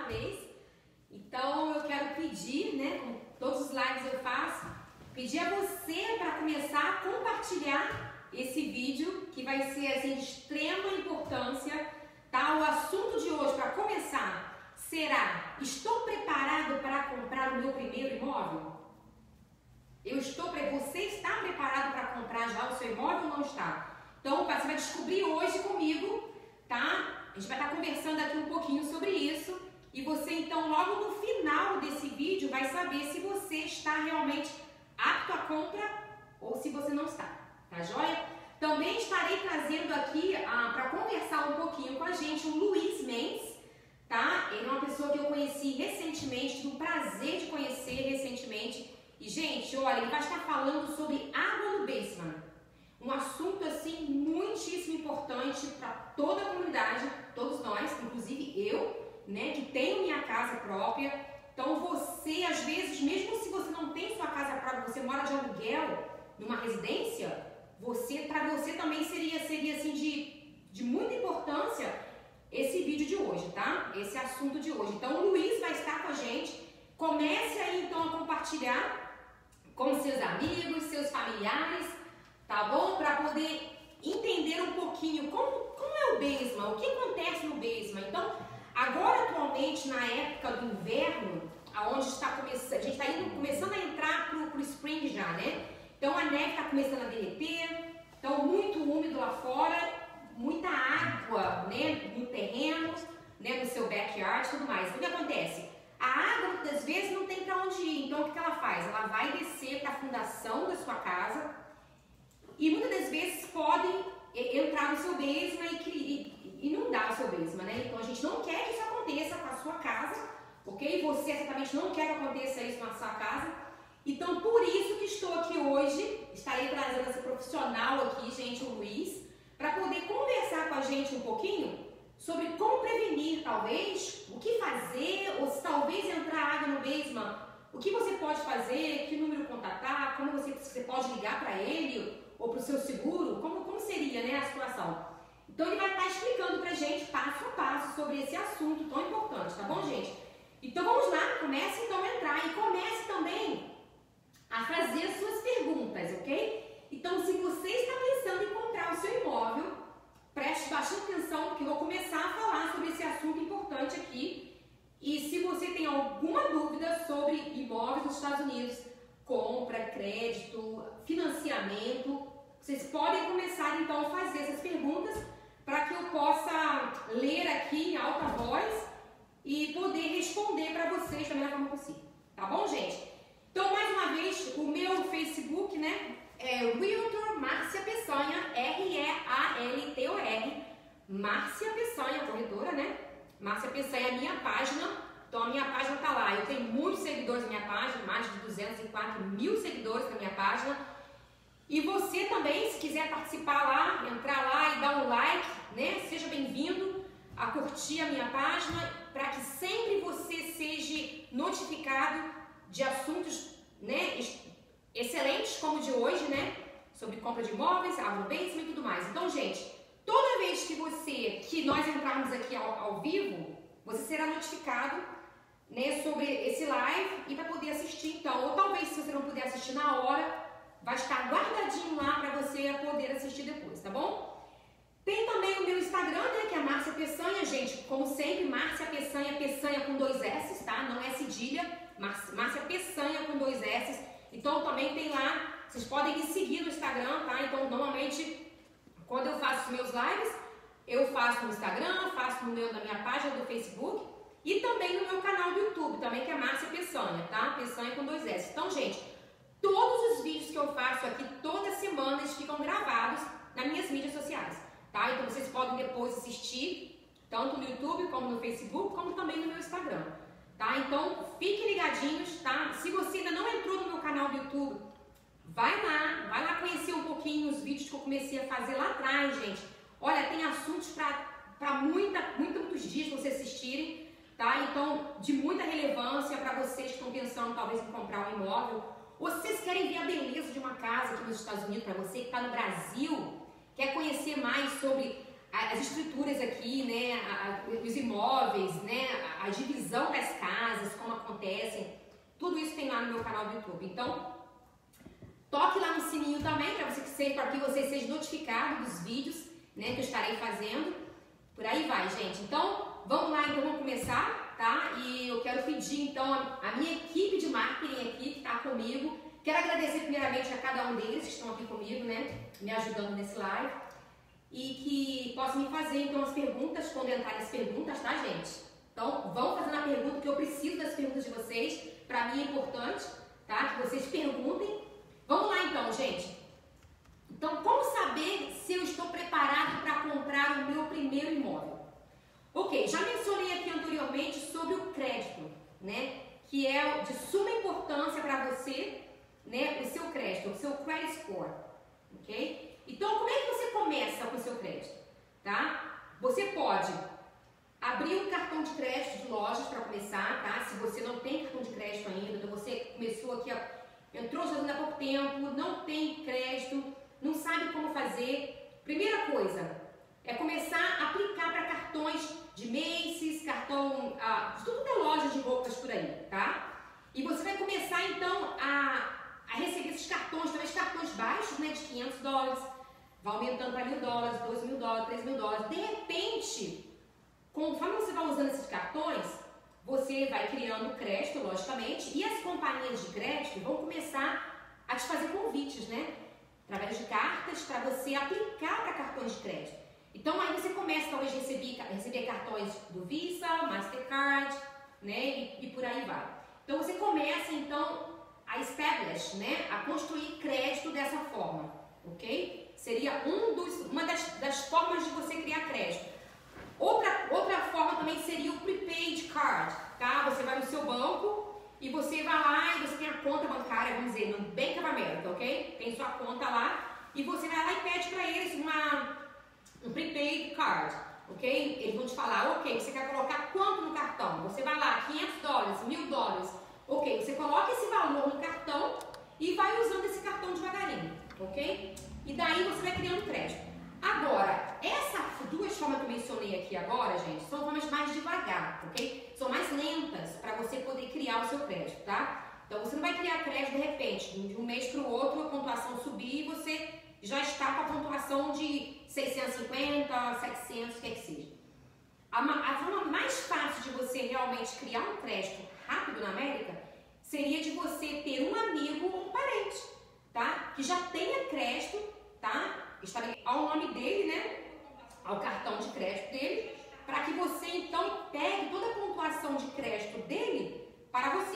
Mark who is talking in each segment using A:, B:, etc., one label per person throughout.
A: vez. Então eu quero pedir, né, como todos os lives eu faço, pedir a você para começar a compartilhar esse vídeo, que vai ser assim, de extrema importância, tá? O assunto de hoje, para começar, será: estou preparado para comprar o meu primeiro imóvel? Você está preparado para comprar já o seu imóvel ou não está? Então, você vai descobrir hoje comigo, tá? A gente vai estar conversando aqui um pouquinho sobre isso. E você, então, logo no final desse vídeo, vai saber se você está realmente apto à compra ou se você não está, tá joia? Também estarei trazendo aqui, para conversar um pouquinho com a gente, o Luiz Mendes, tá? Ele é uma pessoa que eu conheci recentemente, tive o prazer de conhecer recentemente. E, gente, olha, ele vai estar falando sobre água no basement. Um assunto, assim, muitíssimo importante para toda a comunidade, todos nós, inclusive eu, né, que tenho minha casa própria. Então, você, às vezes, mesmo se você não tem sua casa própria, você mora de aluguel numa residência, para você também seria assim, de muita importância esse vídeo de hoje, tá? Esse assunto de hoje. Então, o Luiz vai estar com a gente. Comece aí, então, a compartilhar com seus amigos, seus familiares, tá bom? Para poder entender um pouquinho como é o basement, o que acontece no basement. Então, agora, atualmente, na época do inverno, aonde está começando, a gente está começando a entrar pro spring já, né? Então, a neve está começando a derreter, então, muito úmido lá fora, muita água, né, no terreno, né, no seu backyard e tudo mais. O que acontece? A água, muitas vezes, não tem para onde ir. Então, o que ela faz? Ela vai descer para a fundação da sua casa e, muitas das vezes, podem entrar no seu basement e inundar o seu basement, né? Então, a gente não quer que isso aconteça com a sua casa, ok? Você, certamente, não quer que aconteça isso na sua casa. Então, por isso que estou aqui hoje, estarei trazendo esse profissional aqui, gente, o Luiz, para poder conversar com a gente um pouquinho sobre como prevenir, talvez, o que fazer, ou se talvez entrar água no basement, o que você pode fazer, que número contatar, como você pode ligar para ele ou para o seu seguro, como seria, né, a situação. Então, ele vai estar explicando para a gente, passo a passo, sobre esse assunto tão importante, tá bom, gente? Então, vamos lá, comece então a entrar e comece também a fazer as suas perguntas, ok? Então, se você está pensando em comprar o seu imóvel, preste bastante atenção, porque eu vou começar a falar sobre esse assunto importante aqui. E se você tem alguma dúvida sobre imóveis nos Estados Unidos, compra, crédito, financiamento, vocês podem começar então a fazer essas perguntas para que eu possa ler aqui em alta voz e poder responder para vocês da melhor forma possível. Tá bom, gente? Então, mais uma vez, o meu Facebook, né, é Realtor Márcia Peçanha, R-E-A-L-T-O-R, Márcia Peçanha, corretora, né? Márcia Peçanha é a minha página, então a minha página tá lá. Eu tenho muitos seguidores na minha página, mais de 204 mil seguidores na minha página. E você também, se quiser participar lá, entrar lá e dar um like, né? Seja bem-vindo a curtir a minha página, para que sempre você seja notificado de assuntos, né, excelentes como o de hoje, né, sobre compra de imóveis, água no basement e tudo mais. Então, gente, toda vez que nós entrarmos aqui ao vivo, você será notificado, né, sobre esse live e vai poder assistir, então, ou talvez se você não puder assistir na hora, vai estar guardadinho lá para você poder assistir depois, tá bom? Tem também o meu Instagram, né, que é Márcia Peçanha, gente, como sempre, Márcia Peçanha, Peçanha com 2 S, tá? Não é cedilha, Márcia Peçanha com 2 S. Então também tem lá, vocês podem me seguir no Instagram, tá? Então normalmente quando eu faço os meus lives, eu faço no Instagram, faço na minha página do Facebook e também no meu canal do YouTube, também que é Márcia Peçanha, tá? Peçanha com 2 S. Então, gente, todos os vídeos que eu faço aqui toda semana eles ficam gravados nas minhas mídias sociais, tá? Então vocês podem depois assistir tanto no YouTube como no Facebook, como também no meu Instagram. Tá? Então, fiquem ligadinhos, tá? Se você ainda não entrou no meu canal do YouTube, vai lá conhecer um pouquinho os vídeos que eu comecei a fazer lá atrás, gente. Olha, tem assuntos para muitos dias vocês assistirem, tá? Então, de muita relevância para vocês que estão pensando talvez em comprar um imóvel, ou se vocês querem ver a beleza de uma casa aqui nos Estados Unidos, para você que está no Brasil, quer conhecer mais sobre as estruturas aqui, né, os imóveis, né, a divisão visão das casas, como acontecem, tudo isso tem lá no meu canal do YouTube. Então, toque lá no sininho também, para que você seja notificado dos vídeos, né, que eu estarei fazendo. Por aí vai, gente. Então, vamos lá, então vamos começar, tá? E eu quero pedir, então, a minha equipe de marketing aqui, que está comigo. Quero agradecer primeiramente a cada um deles que estão aqui comigo, né, me ajudando nesse live. E que possam me fazer, então, as perguntas, quando entrarem as perguntas, tá, gente? Então, vão fazendo a pergunta, que eu preciso das perguntas de vocês. Para mim é importante, tá? Que vocês perguntem. Vamos lá, então, gente. Então, como saber se eu estou preparado para comprar o meu primeiro imóvel? Ok, já mencionei aqui anteriormente sobre o crédito, né? Que é de suma importância para você, né? O seu crédito, o seu credit score, ok? Então, como é que você começa com o seu crédito, tá? Você pode abrir um cartão de crédito de lojas para começar, tá? Se você não tem cartão de crédito ainda, então você começou aqui, entrou já há pouco tempo, não tem crédito, não sabe como fazer. Primeira coisa é começar a aplicar para cartões de Macy's, cartão de tudo que é loja de roupas por aí, tá? E você vai começar então a receber esses cartões, talvez cartões baixos, né, de $500, vai aumentando para $1.000, $2.000, $3.000. De repente, conforme você vai usando esses cartões, você vai criando crédito, logicamente, e as companhias de crédito vão começar a te fazer convites, né? Através de cartas, para você aplicar para cartões de crédito. Então, aí você começa, talvez, a receber cartões do Visa, Mastercard, né? E por aí vai. Então, você começa, então, a establish, né? A construir crédito dessa forma, ok? Seria uma das formas de você criar crédito. Outra forma também seria o prepaid card, tá? Você vai no seu banco e você vai lá e você tem a conta bancária, vamos dizer, no Bank of America, ok? Tem sua conta lá e você vai lá e pede para eles um prepaid card, ok? Eles vão te falar, ok, você quer colocar quanto no cartão? Você vai lá, $500, $1.000, ok? Você coloca esse valor no cartão e vai usando esse cartão devagarinho, ok? E daí você vai criando crédito. Agora, essas duas formas que eu mencionei aqui agora, gente, são formas mais devagar, ok? São mais lentas para você poder criar o seu crédito, tá? Então, você não vai criar crédito de repente, de um mês para o outro, a pontuação subir e você já está com a pontuação de 650, 700, o que é que seja. A forma mais fácil de você realmente criar um crédito rápido na América seria de você ter um amigo ou um parente, tá? Que já tenha crédito, tá? Está ao nome dele, né? Ao cartão de crédito dele, para que você então pegue toda a pontuação de crédito dele para você.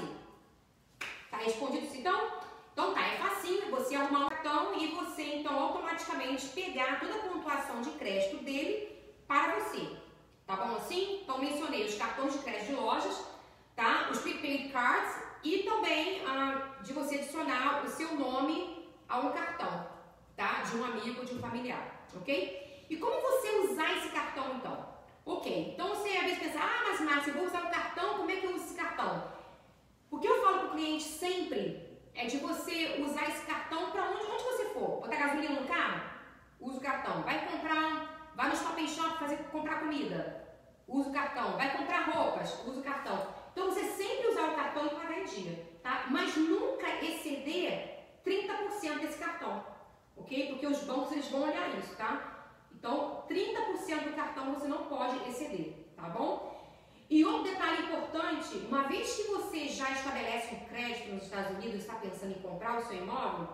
A: Tá respondido isso então? Então tá, é facinho você arrumar um cartão e você então automaticamente pegar toda a pontuação de crédito dele para você. Tá bom assim? Então mencionei os cartões de crédito de lojas, tá? Os prepaid cards e também de você adicionar o seu nome a um cartão, tá? De um amigo, de um familiar, ok? E como você usar esse cartão então? Ok, então você às vezes pensa, mas Márcia, eu vou usar o cartão, como é que eu uso esse cartão? O que eu falo para o cliente sempre é de você usar esse cartão para onde você for. Botar gasolina no carro? Usa o cartão. Vai no shopping shop comprar comida? Usa o cartão. Vai comprar roupas? Usa o cartão. Então você sempre usar o cartão e pagar em dia, tá? Mas nunca exceder 30% desse cartão, ok? Porque os bancos eles vão olhar isso, tá? Então 30% do cartão você não pode exceder, tá bom? E outro detalhe importante, uma vez que você já estabelece um crédito nos Estados Unidos e está pensando em comprar o seu imóvel,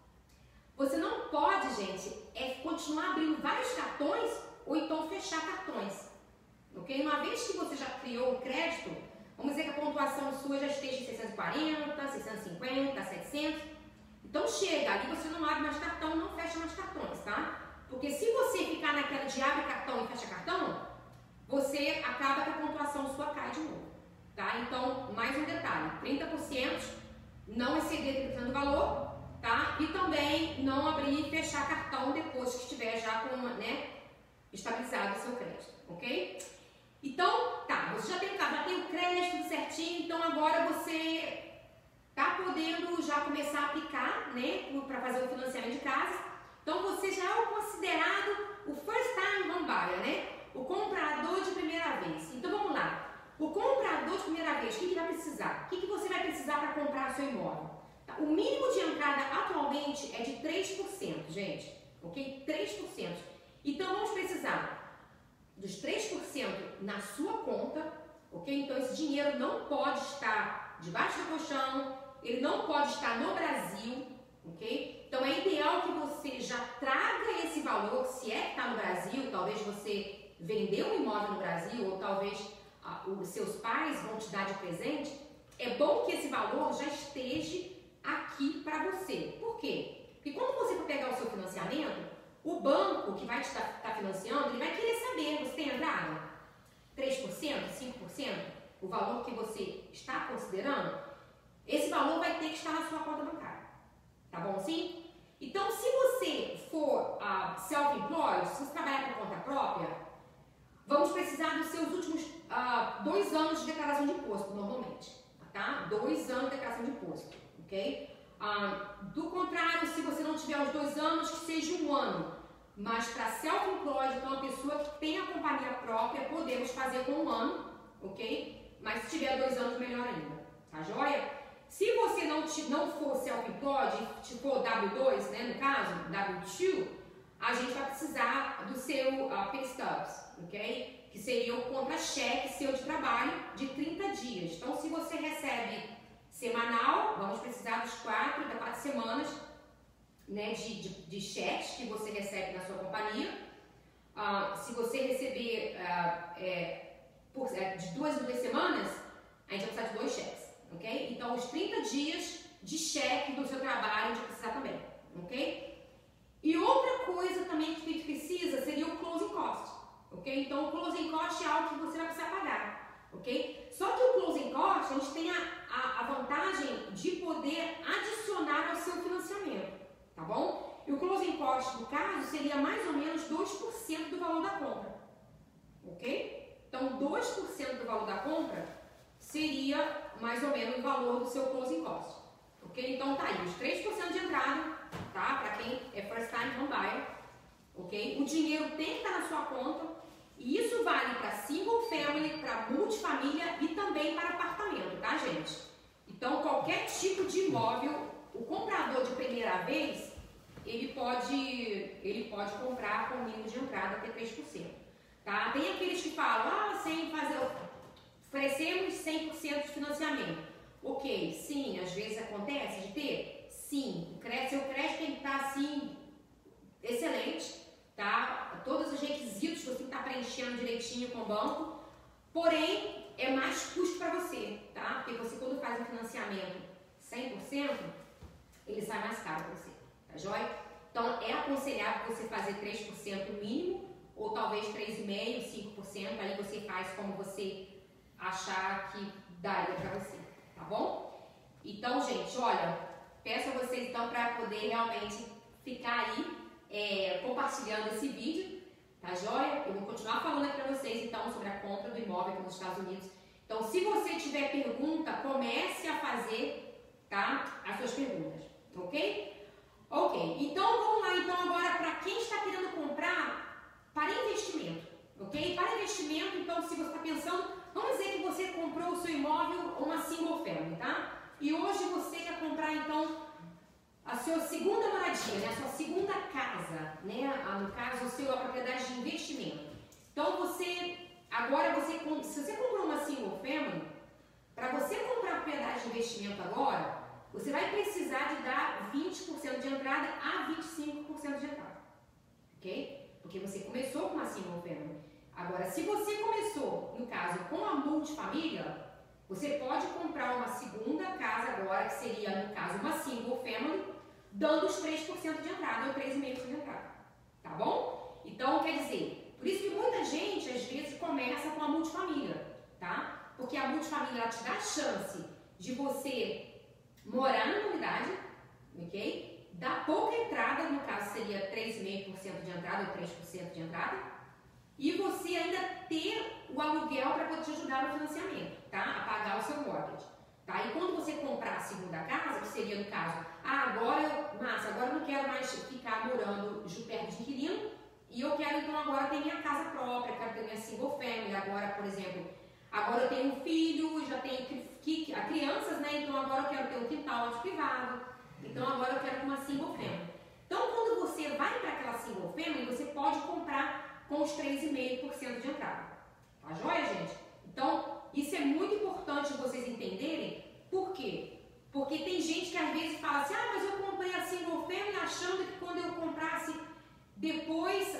A: você não pode, gente, continuar abrindo vários cartões ou então fechar cartões, ok? Uma vez que você já criou o crédito, vamos dizer que a pontuação sua já esteja em 640, 650, 700, então chega, ali você não abre mais cartão, não fecha mais cartões, tá? Porque se você ficar naquela de abre cartão e fecha cartão, você acaba que a pontuação sua cai de novo, tá? Então, mais um detalhe, 30%, não exceder 30% do valor, tá? E também não abrir e fechar cartão depois que estiver já com, né, estabilizado o seu crédito, ok? Então, tá, você já tem o crédito tudo certinho, então agora você tá podendo já começar a aplicar, né, para fazer o financiamento de casa. Então, você já é o considerado o first time home buyer, né? O comprador de primeira vez. Então, vamos lá. O comprador de primeira vez, o que ele vai precisar? O que você vai precisar para comprar seu imóvel? Tá? O mínimo de entrada atualmente é de 3%, gente. Ok? 3%. Então, vamos precisar dos 3% na sua conta, ok? Então, esse dinheiro não pode estar debaixo do colchão, ele não pode estar no Brasil, ok? Então, é ideal que você já traga esse valor, se é que está no Brasil, talvez você vendeu um imóvel no Brasil, ou talvez os seus pais vão te dar de presente. É bom que esse valor já esteja aqui para você. Por quê? Porque quando você for pegar o seu financiamento, o banco que vai te estar financiando, ele vai querer saber, você tem entrada? 3%, 5%? O valor que você está considerando? Esse valor vai ter que estar na sua conta bancária. Tá bom assim? Então, se você for self-employed, se você trabalhar por conta própria, vamos precisar dos seus últimos 2 anos de declaração de imposto, normalmente. Tá? 2 anos de declaração de imposto, ok? Do contrário, se você não tiver os 2 anos, que seja 1 ano. Mas para self-employed, então a pessoa que tem a companhia própria, podemos fazer com 1 ano, ok? Mas se tiver 2 anos, melhor ainda. Tá joia? Se você não for self-employed, for W2, né, no caso, W2, a gente vai precisar do seu pay stubs, ok? Que seria o contra-cheque seu de trabalho de 30 dias. Então, se você recebe semanal, vamos precisar das 4 semanas, né, de cheques que você recebe na sua companhia. Se você receber de 2 em 2 semanas, a gente vai precisar de 2 cheques, ok? Então, os 30 dias de cheque do seu trabalho a gente vai precisar também, ok? E outra coisa também que a gente precisa seria o closing cost, ok? Então, o closing cost é algo que você vai precisar pagar, ok? Só que o closing cost, a gente tem a vantagem de poder adicionar ao seu financiamento, tá bom? E o closing cost, no caso, seria mais ou menos 2% do valor da compra, ok? Então, 2% do valor da compra seria mais ou menos o valor do seu closing cost, ok? Então, tá aí, os 3% de entrada, tá? Para quem é first time home buyer, ok? O dinheiro tem que estar na sua conta. E isso vale para single family, para multifamília e também para apartamento, tá, gente? Então, qualquer tipo de imóvel, o comprador de primeira vez, ele pode comprar com o mínimo de entrada até 3%, tá? Tem aqueles que falam, oferecemos 100% de financiamento. Ok, sim, às vezes acontece de ter? Sim, seu crédito tem que estar assim, excelente. Tá? Todos os requisitos você está preenchendo direitinho com o banco, porém é mais custo para você, tá? Porque você, quando faz um financiamento 100%, ele sai mais caro para você, tá joia? Então é aconselhável você fazer 3% mínimo, ou talvez 3,5%, 5%, aí você faz como você achar que daria para você, tá bom? Então, gente, olha, peço a vocês então para poder realmente ficar aí compartilhando esse vídeo, tá joia? Eu vou continuar falando aqui para vocês então sobre a compra do imóvel aqui nos Estados Unidos. Então, se você tiver pergunta, comece a fazer, tá? As suas perguntas, ok? Ok, então vamos lá então agora para quem está querendo comprar para investimento, ok? Para investimento, então se você está pensando, vamos dizer que você comprou o seu imóvel uma single family, tá? E hoje você quer comprar então a sua segunda moradia, né? A sua segunda casa, né? No caso, a propriedade de investimento. Então, se você comprou uma single family, para você comprar a propriedade de investimento agora, você vai precisar de dar 20% de entrada a 25% de entrada, ok? Porque você começou com uma single family. Agora, se você começou, no caso, com a multifamília, você pode comprar uma segunda casa agora, que seria, no caso, uma single family, dando os 3% de entrada ou 3,5% de entrada, tá bom? Então, quer dizer, por isso que muita gente, às vezes, começa com a multifamília, tá? Porque a multifamília, ela te dá a chance de você morar na unidade, ok? Dá pouca entrada, no caso, seria 3,5% de entrada ou 3% de entrada, e você ainda ter o aluguel para poder te ajudar no financiamento, tá? A pagar o seu mortgage, tá? E quando você comprar a segunda casa, que seria no caso, agora eu não quero mais ficar morando perto de inquilino, e eu quero então agora ter minha casa própria, quero ter minha single family, agora, por exemplo, agora eu tenho um filho, já tenho crianças, né? Então agora eu quero ter um quintal mais privado. Então agora eu quero uma single family. Então quando você vai para aquela single family, você pode comprar com os 3,5% de entrada. Tá joia, gente? Então isso é muito importante vocês entenderem. Por quê? Porque tem gente que às vezes fala assim, ah, mas eu comprei a single family achando que quando eu comprasse depois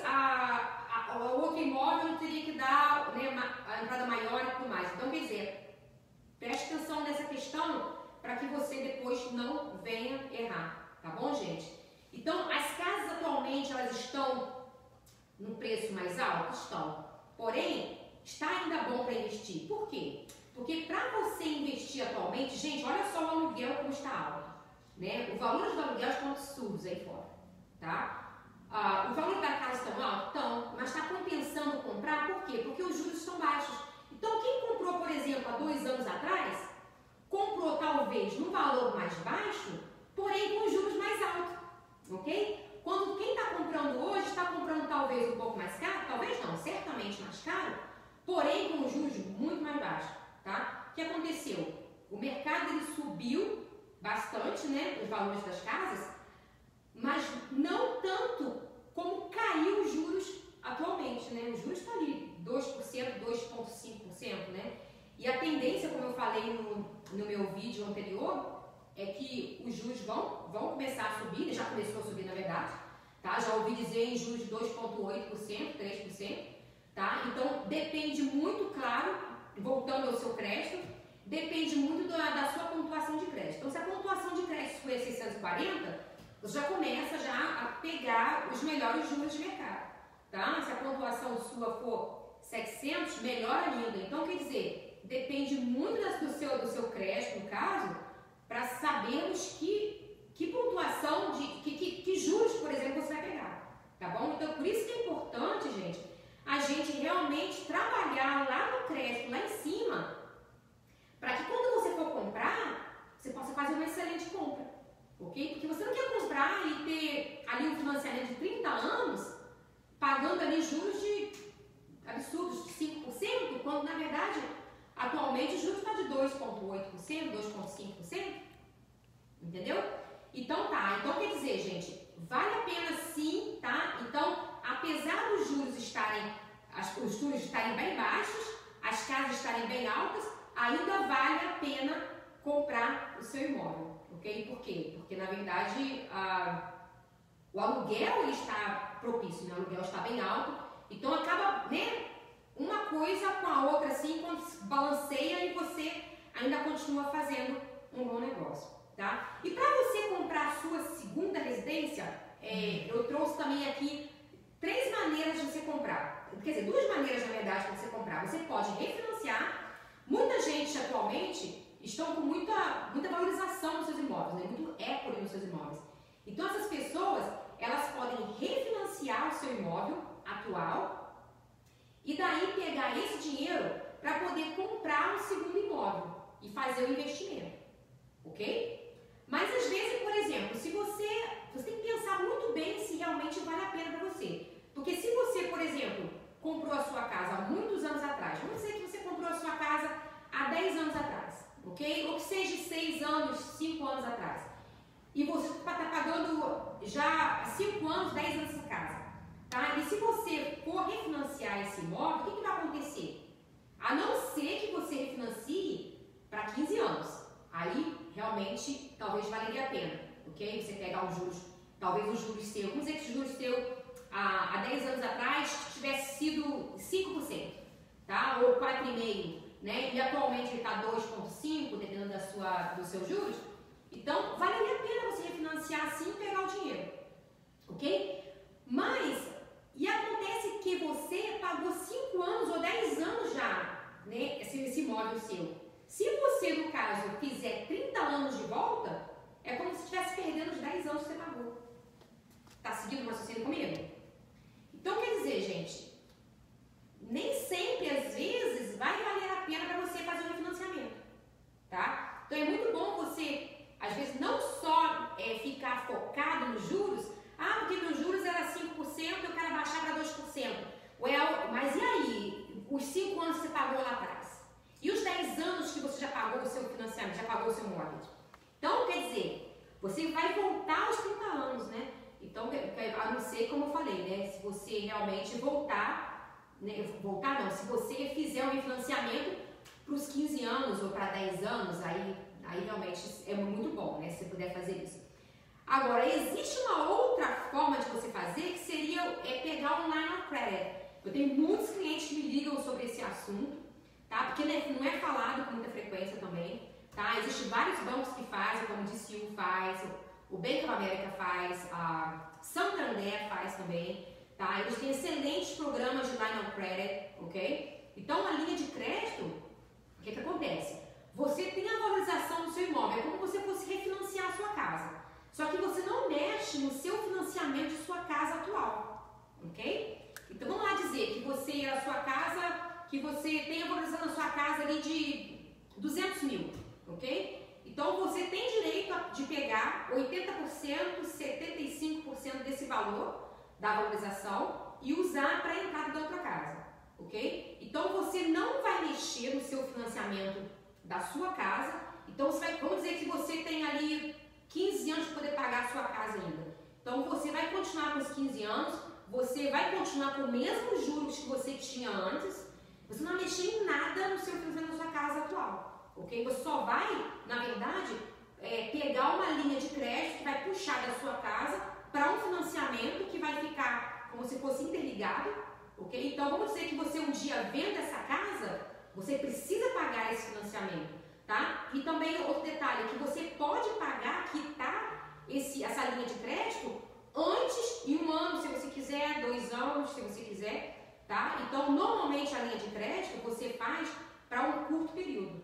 A: o outro imóvel eu teria que dar, né, a entrada maior e tudo mais. Então, quer dizer, preste atenção nessa questão para que você depois não venha errar, tá bom, gente? Então, as casas atualmente, elas estão no preço mais alto? Estão. Porém, está ainda bom para investir. Por quê? Porque para você investir atualmente, gente, olha só o aluguel como está alto, né? O valor dos aluguéis estão absurdos aí fora, tá? O valor da casa estão alto? Estão, mas está compensando comprar, por quê? Porque os juros estão baixos. Então, quem comprou, por exemplo, há 2 anos atrás, comprou talvez num valor mais baixo, porém com juros mais altos, ok? Quando quem está comprando hoje, está comprando talvez um pouco mais caro, talvez não, certamente mais caro, porém com juros muito mais baixos, tá? O que aconteceu? O mercado ele subiu bastante, né, os valores das casas, mas não tanto como caiu os juros atualmente, né? Os juros estão ali 2%, 2,5%, né? E a tendência, como eu falei no meu vídeo anterior, é que os juros vão começar a subir, já começou a subir na verdade, tá? Já ouvi dizer em juros de 2,8%, 3%, tá? Então depende muito, claro, voltando ao seu crédito, depende muito da sua pontuação de crédito. Então se a pontuação de crédito foi 640, você já começa a pegar os melhores juros de mercado, tá? Se a pontuação sua for 700, melhor ainda. Então, quer dizer, depende muito do seu crédito, no caso, para sabermos que pontuação, que juros, por exemplo, você vai pegar, tá bom? Então, por isso que é importante, gente, a gente realmente trabalhar lá no crédito, lá em cima, para que quando você for comprar, você possa fazer uma excelente compra. Ok? Porque você não quer comprar e ter ali um financiamento de 30 anos pagando ali juros de absurdos de 5%, quando na verdade atualmente o juros está de 2,8%, 2,5%. Entendeu? Então tá, então quer dizer, gente, vale a pena sim, tá? Então, apesar dos juros os juros estarem bem baixos, as casas estarem bem altas, ainda vale a pena comprar o seu imóvel. Ok? Por quê? Porque, na verdade, o aluguel ele está propício, né? O aluguel está bem alto, então acaba, né, uma coisa com a outra, assim, quando se balanceia e você ainda continua fazendo um bom negócio, tá? E para você comprar a sua segunda residência, eu trouxe também aqui 3 maneiras de você comprar. Quer dizer, 2 maneiras, na verdade, de você comprar. Você pode refinanciar. Muita gente, atualmente, estão com muita valorização nos seus imóveis, né? Muito equity nos seus imóveis. Então, essas pessoas, elas podem refinanciar o seu imóvel atual e daí pegar esse dinheiro para poder comprar um segundo imóvel e fazer o investimento, ok? Mas, às vezes, por exemplo, se você tem que pensar muito bem se realmente vale a pena para você. Porque se você, por exemplo, comprou a sua casa há muitos anos atrás, vamos dizer que você comprou a sua casa há 10 anos atrás, ok? Ou que seja 6 anos, 5 anos atrás. E você está pagando já há 5 anos, 10 anos essa casa, tá? E se você for refinanciar esse imóvel, o que vai acontecer? A não ser que você refinancie para 15 anos. Aí, realmente, talvez valeria a pena, ok? Você pegar os juros, talvez os juros seus, vamos dizer que os juros seus há 10 anos atrás tivesse sido 5%, tá? Ou 4,5%. Né? E atualmente ele está 2,5%, dependendo dos seus juros. Então, valeria a pena você refinanciar assim e pegar o dinheiro, ok? Mas, e acontece que você pagou 5 anos ou 10 anos já, né, esse imóvel seu. Se você, no caso, fizer 30 anos de volta, é como se estivesse perdendo os 10 anos que você pagou. Tá seguindo o raciocínio comigo? Então, quer dizer, gente, nem sempre, às vezes, vai valer a pena para você fazer um refinanciamento, tá? Então, é muito bom você, às vezes, não só ficar focado nos juros, porque meus juros era 5%, eu quero baixar para 2%. Well, mas e aí, os 5 anos que você pagou lá atrás? pagou seu mortgage. Então, quer dizer, você vai voltar aos 30 anos, né? Então, a não ser, como eu falei, né? Se você realmente voltar, né? Voltar não, se você fizer um refinanciamento para os 15 anos ou para 10 anos, aí realmente é muito bom, né? Se você puder fazer isso. Agora, existe uma outra forma de você fazer que seria pegar um line of credit. Eu tenho muitos clientes que me ligam sobre esse assunto, tá? Porque não é falado com muita frequência também, tá? Existem vários bancos que fazem, como o DCU faz, o Bank of America faz, a Santander faz também, tá? Eles têm excelentes programas de line of credit, ok? Então, a linha de crédito, o que acontece? Você tem a valorização do seu imóvel, é como se você fosse refinanciar a sua casa. Só que você não mexe no seu financiamento de sua casa atual, ok? Então vamos lá dizer que você, a sua casa, que você tem a valorização da sua casa ali de 200 mil, ok? Então você tem direito de pegar 80%, 75% desse valor da valorização e usar para a entrada da outra casa, ok? Então você não vai mexer no seu financiamento da sua casa. Então você vai, vamos dizer que você tem ali 15 anos para poder pagar a sua casa ainda. Então você vai continuar com os 15 anos, você vai continuar com os mesmos juros que você tinha antes, você não vai mexer em nada no seu financiamento da sua casa atual, ok? Você só vai, na verdade, pegar uma linha de crédito que vai puxar da sua casa para um financiamento que vai ficar como se fosse interligado, ok? Então vamos dizer que você um dia venda essa casa, você precisa pagar esse financiamento. Tá? E também outro detalhe, que você pode pagar, quitar essa linha de crédito antes, em um ano se você quiser, 2 anos se você quiser, tá? Então normalmente a linha de crédito você faz para um curto período,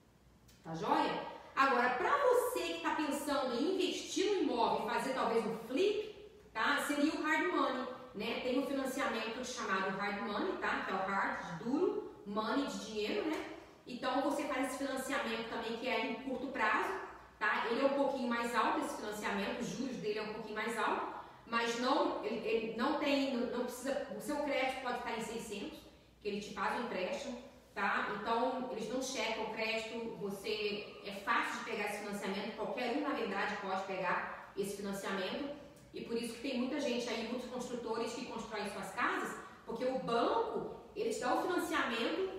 A: tá joia? Agora, para você que está pensando em investir no imóvel e fazer talvez um flip, tá? Seria o hard money, né? Tem um financiamento chamado hard money, tá? Que é o hard, de duro, money, de dinheiro, né? Então você faz esse financiamento também que é em curto prazo, tá? Ele é um pouquinho mais alto, esse financiamento, os juros dele é um pouquinho mais alto, mas ele não precisa, o seu crédito pode estar em 600, que ele te faz um empréstimo, tá? Então eles não checam o crédito, é fácil de pegar esse financiamento, qualquer um na verdade pode pegar esse financiamento, e por isso que tem muita gente aí, muitos construtores que constroem suas casas, porque o banco, eles dão o financiamento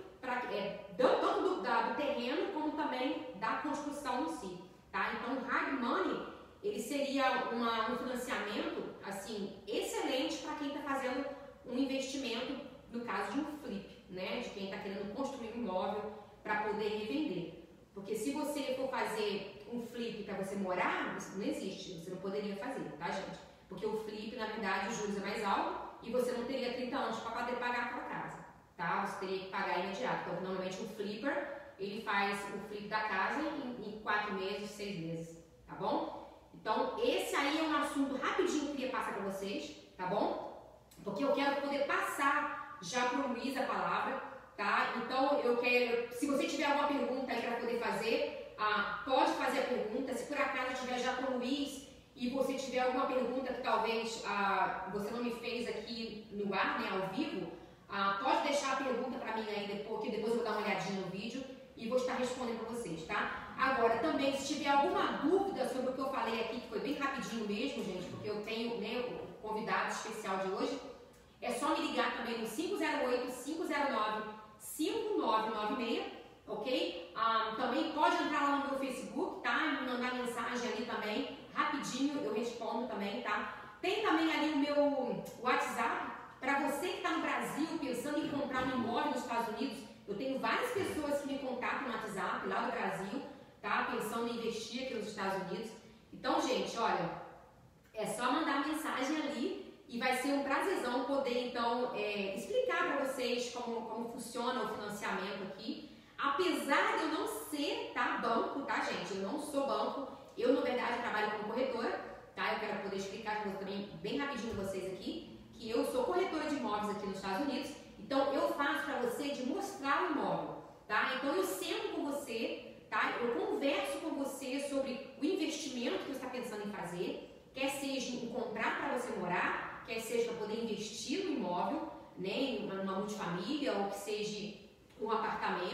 A: tanto do terreno como também da construção em si, tá? Então o hard money, ele seria um financiamento assim excelente para quem está fazendo um investimento, no caso de um flip, né? De quem está querendo construir um imóvel para poder revender. Porque se você for fazer um flip para você morar, isso não existe, você não poderia fazer, tá, gente? Porque o flip, na verdade, os juros é mais alto e você não teria 30 anos para poder pagar a sua casa. Tá? Você teria que pagar imediato. Então, normalmente um flipper, ele faz o flip da casa em 4 meses, 6 meses, tá bom? Então, esse aí é um assunto rapidinho que eu queria passar para vocês, tá bom? Porque eu quero poder passar já para o Luiz a palavra, tá? Então, se você tiver alguma pergunta aí para poder fazer, pode fazer a pergunta. Se por acaso estiver já com o Luiz e você tiver alguma pergunta que talvez você não me fez aqui no ar, né, ao vivo, pode deixar a pergunta para mim aí depois, que depois eu vou dar uma olhadinha no vídeo e vou estar respondendo para vocês, tá? Agora, também, se tiver alguma dúvida sobre o que eu falei aqui, que foi bem rapidinho mesmo, gente, porque eu tenho, né, o convidado especial de hoje, é só me ligar também no 508-509-5996, ok? Também pode entrar lá no meu Facebook, tá? E me mandar mensagem ali também, rapidinho, eu respondo também, tá? Tem também ali o meu WhatsApp. Para você que está no Brasil pensando em comprar um imóvel nos Estados Unidos, eu tenho várias pessoas que me contatam no WhatsApp lá do Brasil, tá? Pensando em investir aqui nos Estados Unidos. Então, gente, olha, é só mandar mensagem ali e vai ser um prazerzão poder, então, explicar para vocês como funciona o financiamento aqui. Apesar de eu não ser, tá, banco, tá, gente? Eu não sou banco, eu, na verdade, trabalho como corretora, tá? Eu quero poder explicar também bem rapidinho para vocês aqui, que eu sou corretora de imóveis aqui nos Estados Unidos, então eu faço para você de mostrar o imóvel, tá? Então eu sento com você, tá? Eu converso com você sobre o investimento que você está pensando em fazer, quer seja em comprar para você morar, quer seja para poder investir no imóvel, né, numa multifamília ou que seja um apartamento.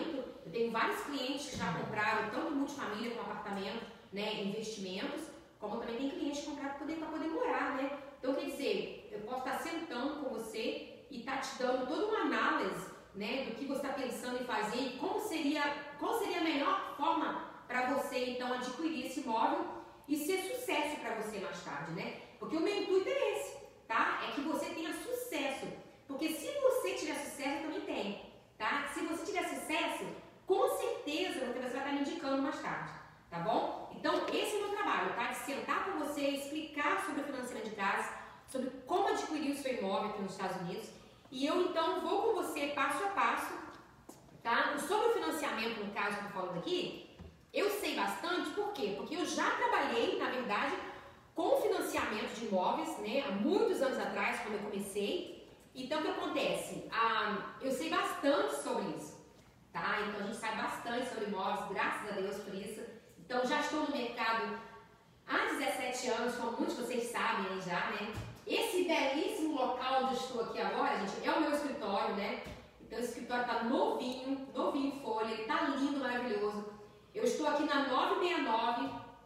A: Eu tenho vários clientes que já compraram tanto multifamília como apartamento, né, investimentos, como também tem clientes que compraram para poder morar, né? Então, quer dizer, eu posso estar sentando com você e estar te dando toda uma análise, né, do que você está pensando em fazer e qual seria a melhor forma para você, então, adquirir esse imóvel e ser sucesso para você mais tarde, né? Porque o meu intuito é esse, tá? É que você tenha sucesso. Porque se você tiver sucesso, eu também tenho, tá? Se você tiver sucesso, com certeza você vai estar me indicando mais tarde, tá bom? Então, esse é o meu trabalho, tá? De sentar com você, explicar sobre o financiamento de casa, sobre como adquirir o seu imóvel aqui nos Estados Unidos. E eu, então, vou com você passo a passo, tá? Sobre o financiamento, no caso que eu tô falando aqui, eu sei bastante, por quê? Porque eu já trabalhei, na verdade, com financiamento de imóveis, né? Há muitos anos atrás, quando eu comecei. Então, o que acontece? Eu sei bastante sobre isso, tá? Então, a gente sabe bastante sobre imóveis, graças a Deus por isso. Então, já estou no mercado há 17 anos, como muitos de vocês sabem aí já, né? Esse belíssimo local onde eu estou aqui agora, gente, é o meu escritório, né? Então, o escritório está novinho, novinho em folha, ele está lindo, maravilhoso. Eu estou aqui na 969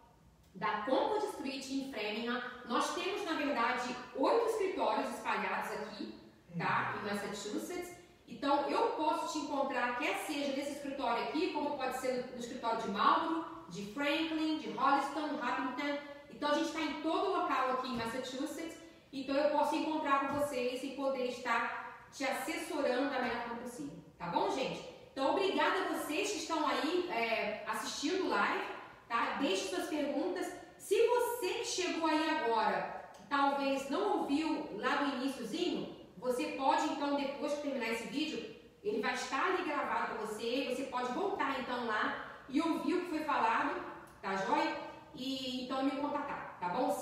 A: da Concord Street, em Framingham. Nós temos, na verdade, 8 escritórios espalhados aqui, tá? Em Massachusetts. Então, eu posso te encontrar, quer seja nesse escritório aqui, como pode ser no escritório de Marlborough, de Franklin, de Holliston, Huntington. Então, a gente está em todo local aqui em Massachusetts. Então, eu posso encontrar com vocês e poder estar te assessorando da melhor forma possível. Tá bom, gente? Então, obrigada a vocês que estão aí assistindo o live, tá? Deixe suas perguntas. Se você chegou aí agora, que talvez não ouviu lá do iniciozinho, você pode, então, depois de terminar esse vídeo, ele vai estar ali gravado para você, você pode voltar, então, lá e ouvir o que foi falado, tá joia? E, então, me contatar, tá bom?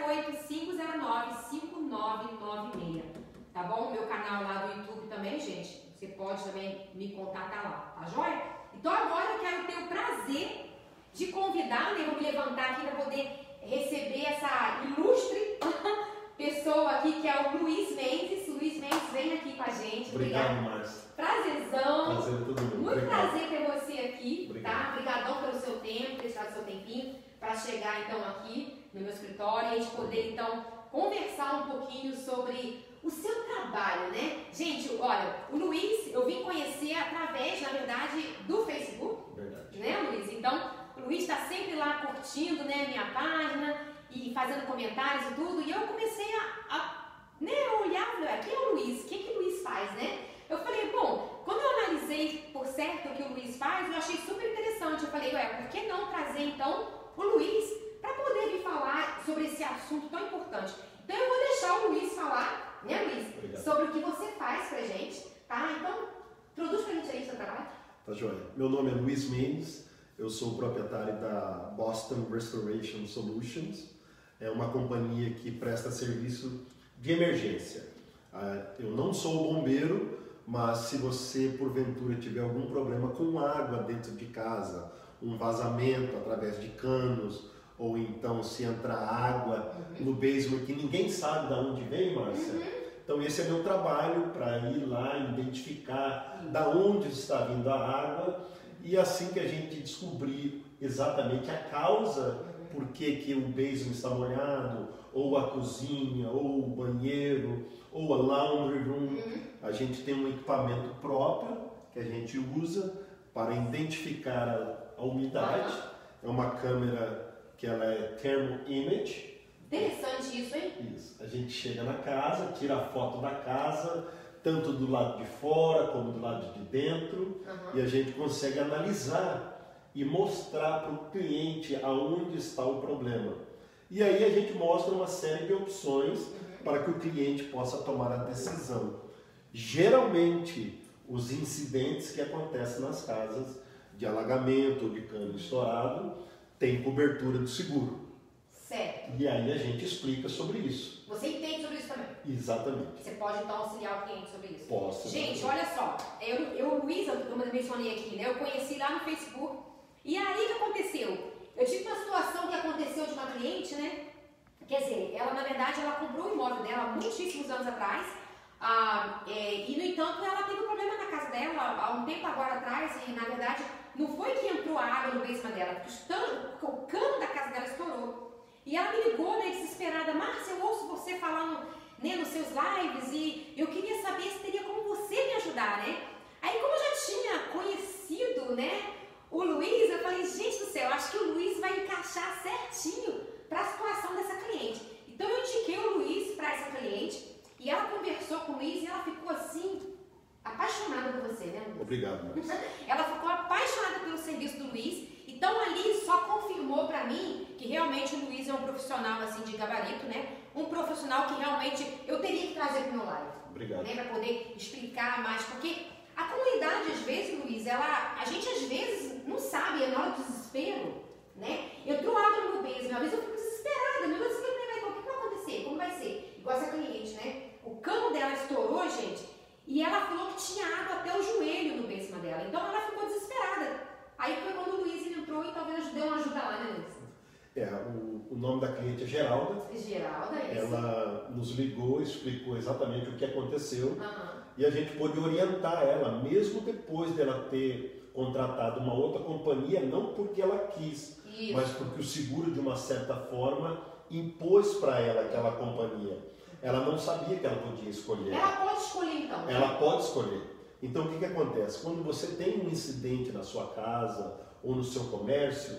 A: 508-509-5996, tá bom? Meu canal lá do YouTube também, gente. Você pode também me contatar lá, tá joia? Então agora eu quero ter o prazer de convidar, né? Vou me levantar aqui para poder receber essa ilustre pessoa aqui, que é o Luiz Mendes. Luiz Mendes, vem aqui com a gente.
B: Obrigado, Márcio.
A: Prazerzão.
B: Prazer é todo mundo.
A: Muito prazer ter você aqui,
B: Obrigado.
A: tá? Obrigadão pelo seu tempo, ter tirado seu tempinho para chegar então aqui no meu escritório e a gente poder então conversar um pouquinho sobre o seu trabalho, né? Gente, olha, o Luiz, eu vim conhecer através, na verdade, do Facebook.
B: Verdade.
A: Né, Luiz? Então, o Luiz está sempre lá curtindo, né, minha página e fazendo comentários e tudo. E eu comecei a olhar, falei, quem é o Luiz? O que o Luiz faz, né? Eu falei, bom, quando eu analisei por certo o que o Luiz faz, eu achei super interessante. Eu falei, por que não trazer, então, o Luiz para poder vir falar sobre esse assunto tão importante? Então, eu vou deixar o Luiz falar, né, Luiz?
B: Obrigado.
A: Sobre o que você faz pra gente, tá? Então, produz pra gente aí o seu trabalho.
B: Tá joia. Meu nome é Luiz Mendes, eu sou o proprietário da Boston Restoration Solutions. É uma companhia que presta serviço de emergência. Eu não sou bombeiro, mas se você porventura tiver algum problema com água dentro de casa, um vazamento através de canos, ou então se entrar água no basement que ninguém sabe de onde vem, Márcia. Então esse é meu trabalho, para ir lá identificar da onde está vindo a água, e assim que a gente descobrir exatamente a causa, por que o basement está molhado, ou a cozinha, ou o banheiro, ou a laundry room, a gente tem um equipamento próprio que a gente usa para identificar a umidade. É uma câmera que ela é thermal image.
A: Interessante isso, hein?
B: Isso. A gente chega na casa, tira a foto da casa, tanto do lado de fora como do lado de dentro, e a gente consegue analisar e mostrar para o cliente aonde está o problema. E aí a gente mostra uma série de opções para que o cliente possa tomar a decisão. Geralmente, os incidentes que acontecem nas casas de alagamento ou de cano estourado tem cobertura do seguro.
A: Certo.
B: E aí a gente explica sobre isso.
A: Você entende sobre isso também?
B: Exatamente.
A: Você pode então auxiliar o cliente sobre isso?
B: Posso.
A: Gente, olha só, eu Luiz, como eu mencionei aqui, né? Eu conheci lá no Facebook. E aí o que aconteceu? Eu tive uma situação que aconteceu de uma cliente, né? Quer dizer, ela na verdade ela comprou o imóvel dela há muitíssimos anos atrás. E no entanto ela teve um problema na casa dela há um tempo agora atrás e, na verdade, não foi que entrou a água no basement dela, porque o cano da casa dela estourou. E ela me ligou, né, desesperada. Márcia, eu ouço você falando, né, nos seus lives e eu queria saber se teria como você me ajudar, né? Aí, como eu já tinha conhecido, né, o Luiz, eu falei, gente do céu, acho que o Luiz vai encaixar certinho para a situação dessa cliente. Então, eu indiquei o Luiz para essa cliente e ela conversou com o Luiz e ela ficou assim, apaixonada por você, né, Luiz?
B: Obrigado, Márcia.
A: Ela ficou apaixonada pelo serviço do Luiz. Então, ali só confirmou para mim que realmente o Luiz é um profissional assim de gabarito, né? Um profissional que realmente eu teria que trazer para o meu live.
B: Obrigado.
A: Né? Para poder explicar mais, porque a comunidade, às vezes, Luiz, a gente às vezes não sabe, é na hora do desespero, né? Eu tô água no meu basement, às vezes eu fico desesperada, meu Deus, o que vai acontecer? Como vai ser? Igual essa cliente, né? O cano dela estourou, gente, e ela falou que tinha água até o joelho no basement dela, então ela ficou desesperada. Aí foi quando o Luiz entrou e talvez deu uma ajuda lá, né, Luiz?
B: O nome da cliente é Geralda.
A: Geralda, é isso.
B: Ela nos ligou, explicou exatamente o que aconteceu e a gente pôde orientar ela, mesmo depois dela ter contratado uma outra companhia, não porque ela quis, mas porque o seguro, de uma certa forma, impôs para ela aquela companhia. Ela não sabia que ela podia escolher.
A: Ela pode escolher, então.
B: Ela pode escolher. Então, o que acontece? Quando você tem um incidente na sua casa ou no seu comércio,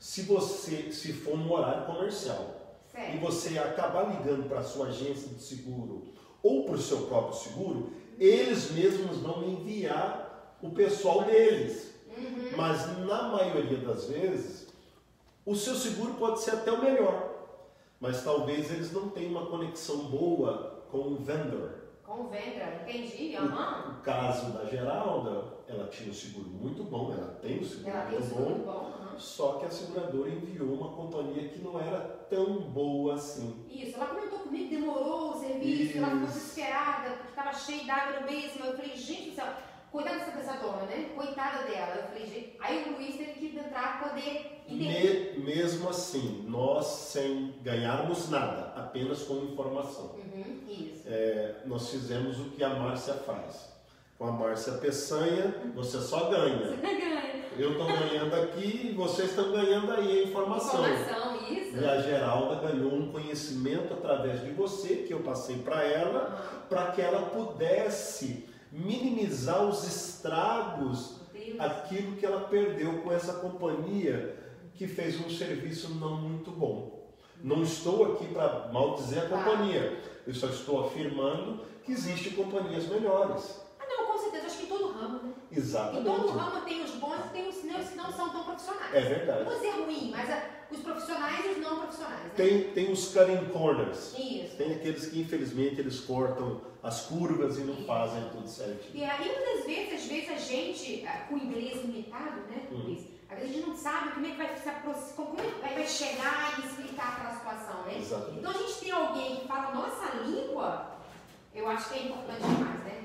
B: se for um horário comercial, certo, e você acabar ligando para a sua agência de seguro ou para o seu próprio seguro, eles mesmos vão enviar o pessoal deles. Mas, na maioria das vezes, o seu seguro pode ser até o melhor, mas talvez eles não tenham uma conexão boa com o vendor.
A: Com o vendor, entendi.
B: O caso da Geralda, ela tinha um seguro muito bom, ela tem um seguro muito bom, só que a seguradora enviou uma companhia que não era tão boa assim.
A: Isso, ela comentou comigo, demorou o serviço, ela ficou desesperada, porque estava cheio d'água no basement. Eu falei, gente do céu, coitada dessa dona, né? Coitada dela. Eu falei, gente, aí o Luiz teve que entrar para poder entender.
B: Mesmo assim, nós sem ganharmos nada, apenas com informação.
A: Isso.
B: Nós fizemos o que a Márcia faz. Com a Márcia Peçanha, você só ganha.
A: Você ganha.
B: Eu estou ganhando aqui e vocês estão ganhando aí a informação.
A: Isso.
B: E a Geralda ganhou um conhecimento através de você, que eu passei para ela, para que ela pudesse minimizar os estragos, aquilo que ela perdeu com essa companhia que fez um serviço não muito bom. Não estou aqui para maldizer a companhia, eu só estou afirmando que existem companhias melhores.
A: Não, com certeza, acho que em todo ramo, né?
B: Exatamente.
A: Em todo ramo tem os bons e tem os que não são tão profissionais.
B: É verdade.
A: Não vou dizer ruim, mas os profissionais e os não profissionais, né?
B: Tem os cutting corners.
A: Isso.
B: Tem aqueles que, infelizmente, eles cortam as curvas e não fazem tudo certinho.
A: E aí, muitas vezes, às vezes a gente, com inglês limitado, né, Luiz? Às vezes a gente não sabe como é que vai se aproximar, como é que vai chegar e explicar aquela situação, né?
B: Exatamente.
A: Então a gente tem alguém que fala a nossa língua, eu acho que é importante demais, né?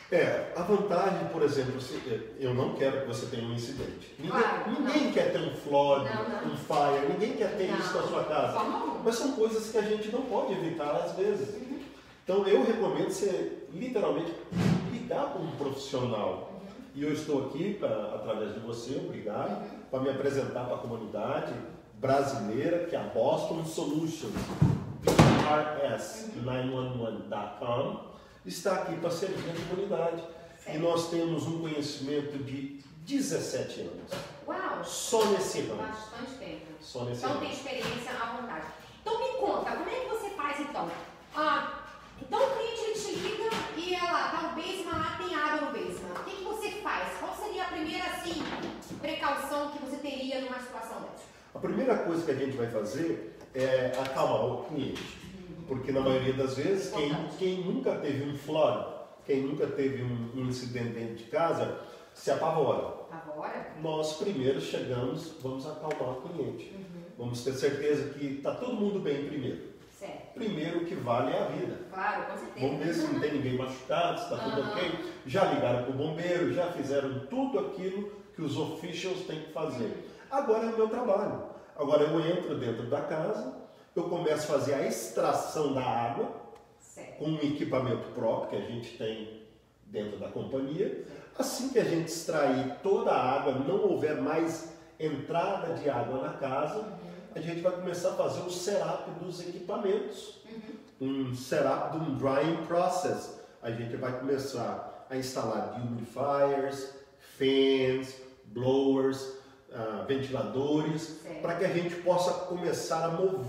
B: A vantagem, por exemplo, eu não quero que você tenha um incidente. Ninguém quer ter um flood, um fire, ninguém quer ter isso na sua casa. Mas são coisas que a gente não pode evitar às vezes. Então eu recomendo você literalmente ligar com um profissional. E eu estou aqui, através de você, obrigado, para me apresentar para a comunidade brasileira, que é a Boston Solutions, BRS911.com. está aqui para servir a comunidade. Certo. E nós temos um conhecimento de 17 anos.
A: Uau!
B: Só nesse ramo.
A: Bastante tempo.
B: Só nesse
A: então
B: ramo.
A: Tem experiência à vontade. Então me conta, como é que você faz então? Então o cliente ele te liga e tá o basement lá, tem água no basement. O que você faz? Qual seria a primeira precaução que você teria numa situação dessa?
B: A primeira coisa que a gente vai fazer é acalmar o cliente. Porque na maioria das vezes, quem nunca teve um flood, quem nunca teve um incidente dentro de casa, se apavora. Nós primeiro chegamos, vamos acalmar o cliente. Vamos ter certeza que está todo mundo bem primeiro.
A: Certo.
B: Primeiro o que vale é a vida.
A: Claro, com certeza.
B: Vamos ver se não tem ninguém machucado, se está tudo ok. Já ligaram para o bombeiro, já fizeram tudo aquilo que os officials têm que fazer. Agora é o meu trabalho. Agora eu entro dentro da casa, eu começo a fazer a extração da água, certo, com um equipamento próprio que a gente tem dentro da companhia. Assim que a gente extrair toda a água, não houver mais entrada de água na casa, a gente vai começar a fazer o setup dos equipamentos. Um setup de um drying process. A gente vai começar a instalar dehumidifiers, fans, blowers, ventiladores, para que a gente possa começar a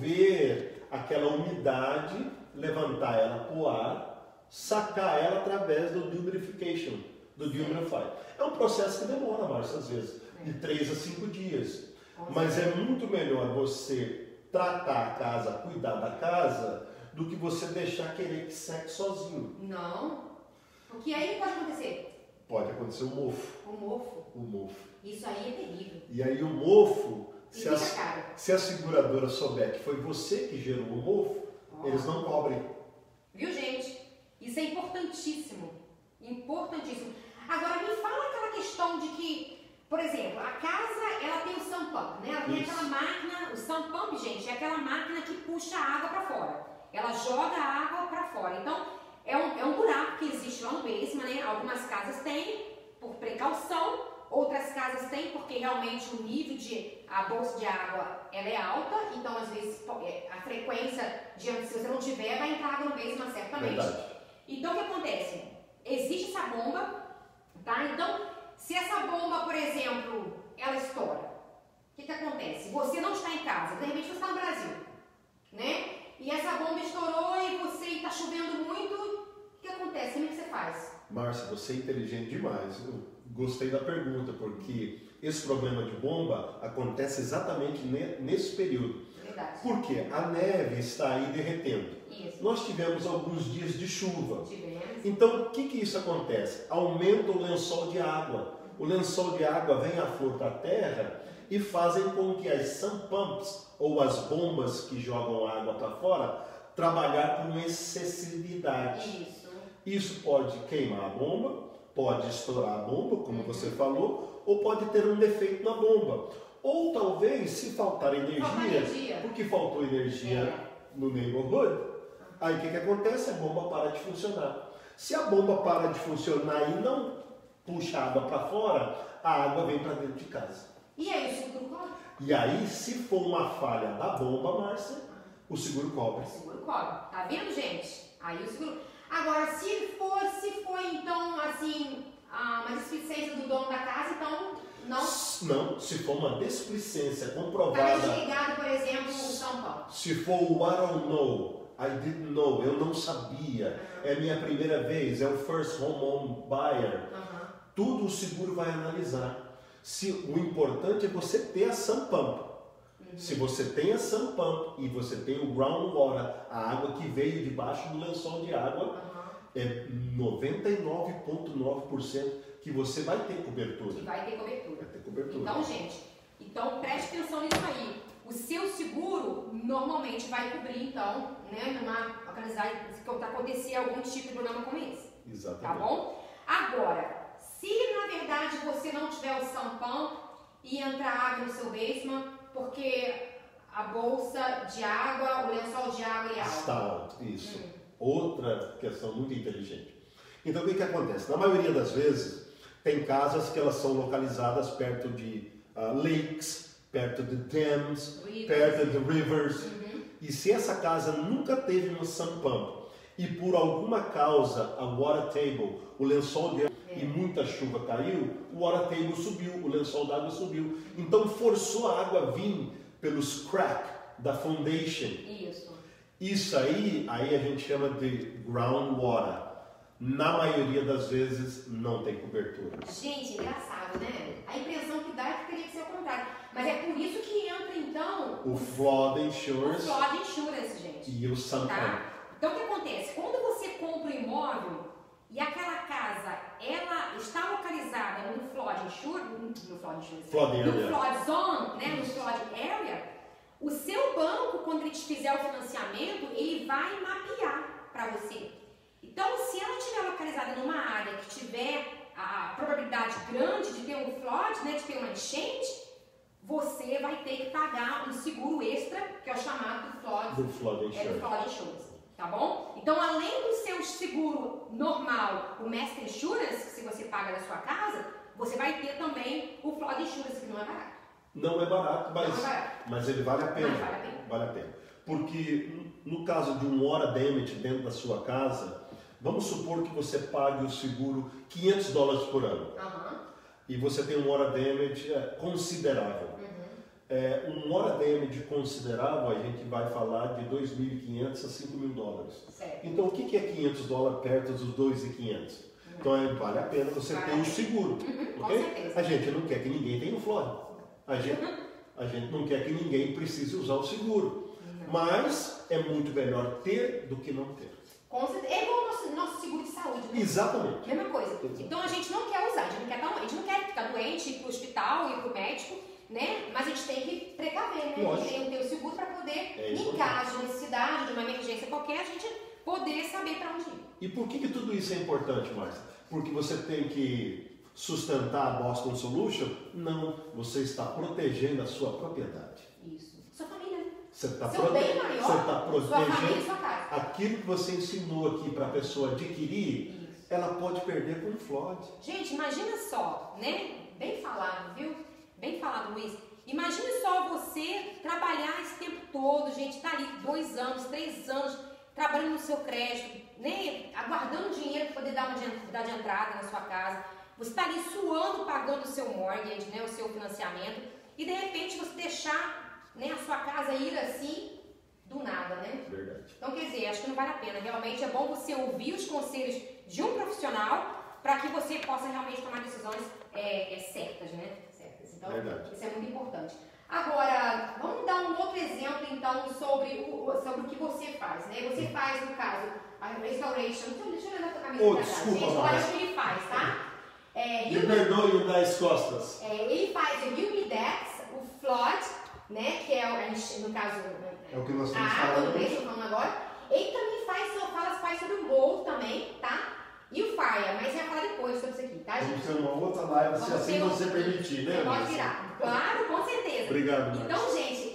B: mover aquela umidade, levantar ela para o ar, sacar ela através do dehumidification, do dehumidifier. É um processo que demora, Márcia, às vezes, de 3 a 5 dias. Mas é muito melhor você tratar a casa, cuidar da casa, do que você deixar querer que seque sozinho.
A: Não. Porque aí pode acontecer?
B: Pode acontecer o mofo.
A: O mofo?
B: O mofo.
A: Isso aí é terrível.
B: E aí o mofo, se
A: caro.
B: a seguradora souber que foi você que gerou o mofo, eles não cobrem.
A: Viu, gente? Isso é importantíssimo. Importantíssimo. Agora, me fala aquela questão de que, por exemplo, a casa, ela tem o sump pump, né? Ela tem aquela máquina, o sump pump, gente, é aquela máquina que puxa a água para fora. Ela joga a água para fora. Então, é um buraco que existe lá no basement, né? Algumas casas têm, por precaução, outras casas têm porque realmente o nível a bolsa de água ela é alta, então às vezes a frequência de se você não tiver, vai entrar água no basement certamente.
B: Verdade.
A: Então, o que acontece? Existe essa bomba, tá? Então, se essa bomba, por exemplo, ela estoura, o que acontece? Você não está em casa, de repente você está no Brasil, né? E essa bomba estourou e você está chovendo muito, o que acontece? Como é que você faz?
B: Márcia, você é inteligente demais. Eu gostei da pergunta, porque esse problema de bomba acontece exatamente nesse período.
A: Verdade.
B: Porque a neve está aí derretendo.
A: Isso.
B: Nós tivemos alguns dias de chuva.
A: Tivemos.
B: Então, o que isso acontece? Aumenta o lençol de água. O lençol de água vem à flor da terra e fazem com que as sump pumps, ou as bombas que jogam água para fora, trabalhar com excessividade. Isso pode queimar a bomba, pode estourar a bomba, como você falou, ou pode ter um defeito na bomba. Ou talvez, se faltar energia, porque faltou energia no neighborhood, aí o que acontece? A bomba para de funcionar. Se a bomba para de funcionar e não puxa a água para fora, a água vem para dentro de casa.
A: E aí o seguro cobre?
B: E aí, se for uma falha da bomba, Márcia, o seguro cobre.
A: O seguro cobre. Tá vendo, gente? Aí o seguro... Agora, se for então, assim, uma displicência do dono da casa, então não...
B: Não, se for uma displicência comprovada...
A: Tá desligado, por exemplo, o São Paulo.
B: Se for o I don't know, I didn't know, eu não sabia, é minha primeira vez, é o first home buyer, tudo o seguro vai analisar. O importante é você ter a sump pump. Se você tem a sump pump e você tem o groundwater, a água que veio debaixo do lençol de água, é 99,9% que você vai ter cobertura.
A: Que vai ter cobertura.
B: Vai ter cobertura.
A: Então, gente, preste atenção nisso aí. O seu seguro normalmente vai cobrir, então, né, numa oportunidade, se acontecer algum tipo de problema como esse.
B: Exatamente.
A: Tá bom? Agora, se na verdade você não tiver o sump pump e entrar água no seu basement, porque a bolsa de água, o lençol de água é alto.
B: Está alto, isso. Outra questão muito inteligente. Então, o que acontece? Na maioria das vezes, tem casas que elas são localizadas perto de lakes, perto de dams, perto de rivers. E se essa casa nunca teve um sump pump e por alguma causa a water table, o lençol de água, e muita chuva caiu, o water table subiu, o lençol d'água subiu. Então forçou a água a vir pelos cracks da foundation. Isso aí a gente chama de groundwater. Na maioria das vezes não tem cobertura.
A: Gente, engraçado, né? A impressão que dá é que teria que ser o contrário. Mas é por isso que entra então
B: o flood insurance.
A: O flood insurance, gente.
B: E o sump pump.
A: Então o que acontece? Quando você compra um imóvel e aquela casa, ela está localizada no flood insurance, no flood zone, né, no flood area, o seu banco, quando ele te fizer o financiamento, ele vai mapear para você. Então, se ela estiver localizada numa área que tiver a probabilidade grande de ter um flood, né, de ter uma enchente, você vai ter que pagar um seguro extra, que é o chamado do flood insurance. tá bom? Então, além do seu seguro normal, o Master Insurance, que se você paga na sua casa, você vai ter também o Flood Insurance, que não é barato.
B: Não é barato, mas ele vale a pena.
A: Mas vale a pena.
B: Vale a pena. Porque no caso de um water damage dentro da sua casa, vamos supor que você pague o seguro $500 por ano. E você tem um water damage considerável. Um water damage considerável, a gente vai falar de $2.500 a $5.000. Certo. Então, o que é $500 perto dos $2.500? Então, vale a pena você ter um seguro. Okay?
A: Com certeza.
B: A gente não quer que ninguém tenha um flood. A gente não quer que ninguém precise usar o seguro. Mas é muito melhor ter do que não ter.
A: Com certeza. É igual o nosso seguro de saúde, né?
B: Exatamente.
A: Mesma coisa. Então a gente não quer usar, a gente não quer ficar doente, ir para o hospital, ir para o médico, né? Mas a gente tem que precaver, né? A gente tem que ter o seguro para poder, em caso de necessidade, de uma emergência qualquer, a gente poder saber para onde ir.
B: E por que tudo isso é importante, Márcia? Porque você tem que sustentar a Boston Solution? Não, você está protegendo a sua propriedade.
A: Isso. Sua família.
B: Você está
A: protegendo sua casa.
B: Aquilo que você ensinou aqui para a pessoa adquirir, ela pode perder com um flood.
A: Gente, imagina só, né? Bem falado, viu? Bem falado, Luiz. Imagina só você trabalhar esse tempo todo, gente, tá ali 2 anos, 3 anos, trabalhando no seu crédito, né? Aguardando dinheiro para poder dar de entrada na sua casa. Você está ali suando, pagando o seu mortgage, né? O seu financiamento, e de repente você deixar, né, a sua casa ir assim do nada, né?
B: Verdade.
A: Então, quer dizer, acho que não vale a pena. Realmente é bom você ouvir os conselhos de um profissional para que você possa realmente tomar decisões certas, né? Certas. Então,
B: verdade.
A: Isso é muito importante. Agora, vamos dar um outro exemplo, então, sobre o que você faz, né? Você faz, no caso, a restoration. Então, deixa eu olhar a camisa pra trás. Gente, olha o que ele faz, tá?
B: Me perdoe das costas.
A: Ele faz o Humidex, o Flood, né? Que é, no caso,
B: é o que nós estamos
A: falando agora. Ele também faz sobre o Mold também, tá? E o Fire, mas vai falar depois sobre isso aqui, tá, gente?
B: Vamos ter uma outra live, se assim você permitir, né?
A: Pode virar. Claro, com certeza.
B: Obrigado, Márcia.
A: Então, gente,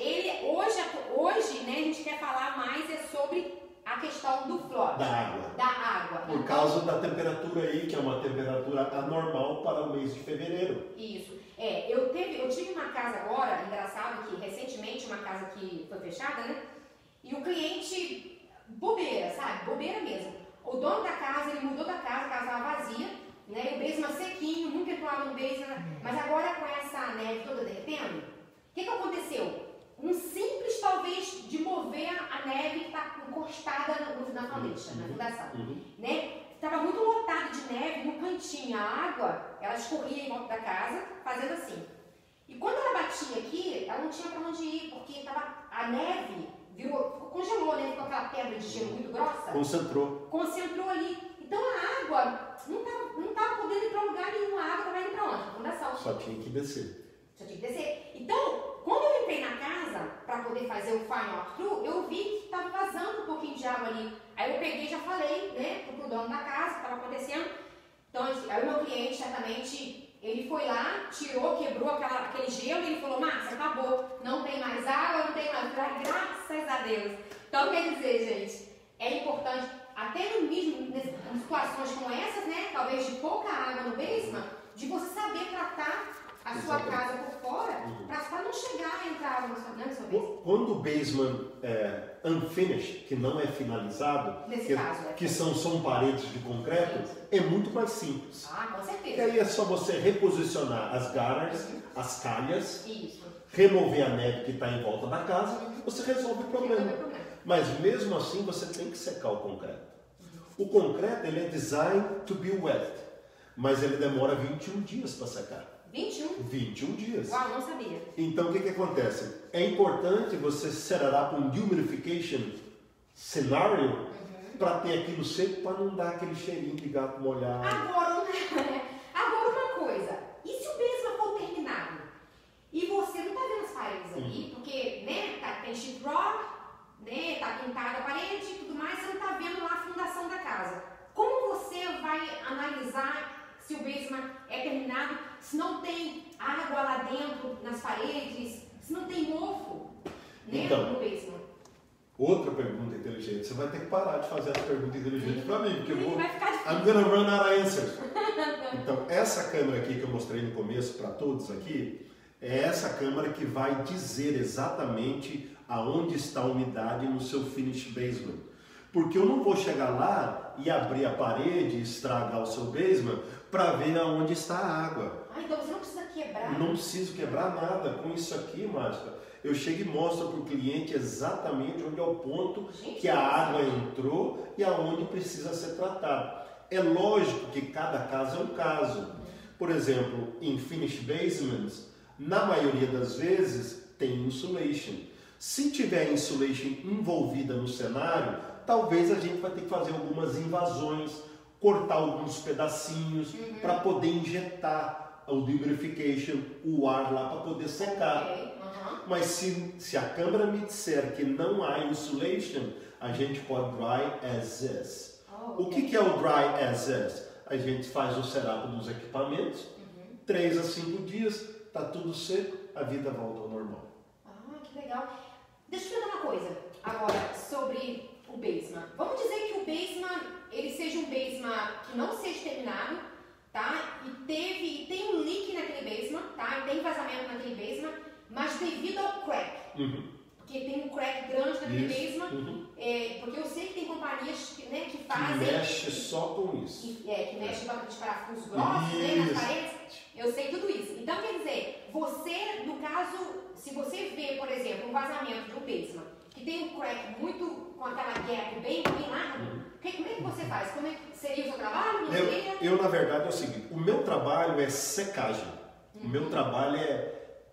A: hoje, né, a gente quer falar mais sobre a questão do flood. Da água.
B: Por causa da temperatura aí, que é uma temperatura anormal para o mês de fevereiro.
A: Isso. Eu tive uma casa agora, engraçado, que recentemente, uma casa que foi fechada, né? E o cliente, bobeira, sabe? Bobeira mesmo. O dono da casa, ele mudou da casa, a casa estava vazia, né? O basement sequinho, nunca entrou água no basement, mas agora com essa neve toda derretendo, o que aconteceu? Um simples, talvez, de mover a neve que está encostada na foundation, na fundação, né? Estava muito lotado de neve no cantinho, a água, ela escorria em volta da casa, fazendo assim. E quando ela batia aqui, ela não tinha para onde ir, porque a neve congelou, né? Ficou aquela pedra de gelo muito grossa. Concentrou ali. Então a água não estava podendo ir para lugar nenhum. A água vai indo para onde? Para a fundação.
B: Só tinha que descer.
A: Então, quando eu entrei na casa para poder fazer o final walkthrough, eu vi que estava vazando um pouquinho de água ali. Aí eu peguei e já falei, né, pro dono da casa o que estava acontecendo. Então, aí o meu cliente, certamente, ele foi lá, tirou, quebrou aquele gelo e ele falou: Márcia, acabou, não tem mais água, não tem mais. Graças a Deus. Então, quer dizer, gente, é importante, até mesmo em situações como essas, né, talvez de pouca água no basement, de você saber tratar a sua casa por fora, para não chegar a entrar água na sua basement.
B: Quando o basement é unfinished, que não é finalizado, que são paredes de concreto, é muito mais simples.
A: Com certeza.
B: E aí é só você reposicionar as gutters, as calhas, remover a neve que está em volta da casa, você resolve o problema. Mas mesmo assim você tem que secar o concreto. O concreto ele é designed to be wet, mas ele demora 21 dias para secar. 21 dias.
A: Uau, não sabia.
B: Então o que acontece? É importante você set up um humidification cenário para ter aquilo seco, para não dar aquele cheirinho de gato molhado.
A: Agora uma coisa, e se o basement for terminado? E você não está vendo as paredes ali, porque, né, tem sheetrock, né, tá pintada a parede e tudo mais, você não está vendo lá a fundação da casa. Como você vai analisar se o basement é terminado, se não tem água lá dentro nas paredes, se não tem mofo, né, no basement?
B: Outra pergunta inteligente. Você vai ter que parar de fazer as perguntas inteligentes para mim, porque eu vou...
A: Vai ficar difícil.
B: I'm gonna run out of answers. Então, essa câmera aqui que eu mostrei no começo para todos aqui, é essa câmera que vai dizer exatamente aonde está a umidade no seu finished basement. Porque eu não vou chegar lá e abrir a parede e estragar o seu basement para ver aonde está a água.
A: Ah, então você não precisa quebrar?
B: Não preciso quebrar nada. Com isso aqui, Márcia, eu chego e mostro para o cliente exatamente onde é o ponto que a água entrou e aonde precisa ser tratado. É lógico que cada caso é um caso. Por exemplo, em finished basements, na maioria das vezes tem insulation. Se tiver insulation envolvida no cenário, talvez a gente vai ter que fazer algumas invasões, cortar alguns pedacinhos para poder injetar o dehumidification, o ar lá para poder secar. Mas se a câmera me disser que não há insulation, a gente pode dry as is. O que é o dry as is? A gente faz o setup dos equipamentos, 3 a 5 dias, tá tudo seco, a vida volta ao normal.
A: Ah, que legal. Deixa eu te perguntar uma coisa agora sobre o basement. Vamos dizer que o basement, ele seja um basement que não seja terminado, tá? E tem um leak naquele basement, tá? E tem vazamento naquele basement, mas devido ao crack. Porque tem um crack grande naquele basement, porque eu sei que tem companhias que fazem...
B: Que mexe só com isso.
A: Que mexe com aqueles parafusos grossos, né, nas paredes. Eu sei tudo isso. Então, quer dizer, você, no caso, se você vê, por exemplo, um vazamento de um basement, que tem um crack muito, com aquela gap bem larga, como é que você faz? Como é que seria o seu trabalho?
B: Eu, na verdade, é o seguinte, o meu trabalho é secagem. O meu trabalho é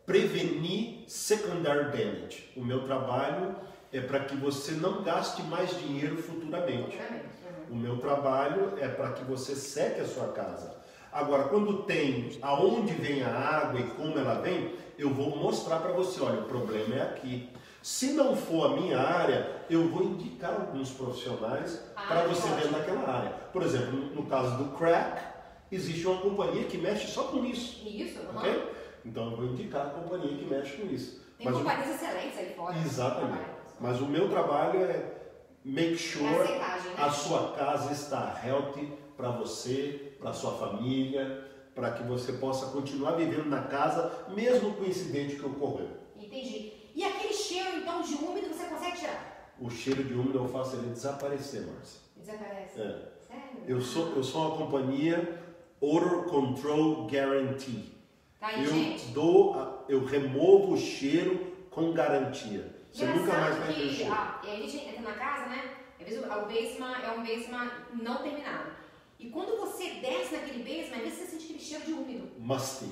B: prevenir secondary damage. O meu trabalho é para que você não gaste mais dinheiro futuramente. O meu trabalho é para que você seque a sua casa. Agora, quando tem aonde vem a água e como ela vem, eu vou mostrar para você, olha, o problema é aqui. Se não for a minha área, eu vou indicar alguns profissionais para você ver naquela área. Por exemplo, no caso do crack, existe uma companhia que mexe só com isso.
A: Isso,
B: ok? Então eu vou indicar a companhia que mexe com isso.
A: Tem companhias excelentes aí fora.
B: Exatamente. Mas o meu trabalho é make sure a sua casa está healthy para você, para sua família, para que você possa continuar vivendo na casa, mesmo com o incidente que ocorreu.
A: Entendi. E aquele cheiro, então, de úmido, você consegue tirar?
B: O cheiro de úmido eu faço ele desaparecer, Márcia.
A: Desaparece? Sério?
B: Eu sou uma companhia Odor Control Guarantee.
A: Tá aí, gente?
B: Eu removo o cheiro com garantia. Você nunca mais vai ter cheiro.
A: A gente entra na casa, né? Às vezes o basement é um basement não terminado. E quando você desce naquele basement, às vezes você sente aquele cheiro de úmido.
B: Musty.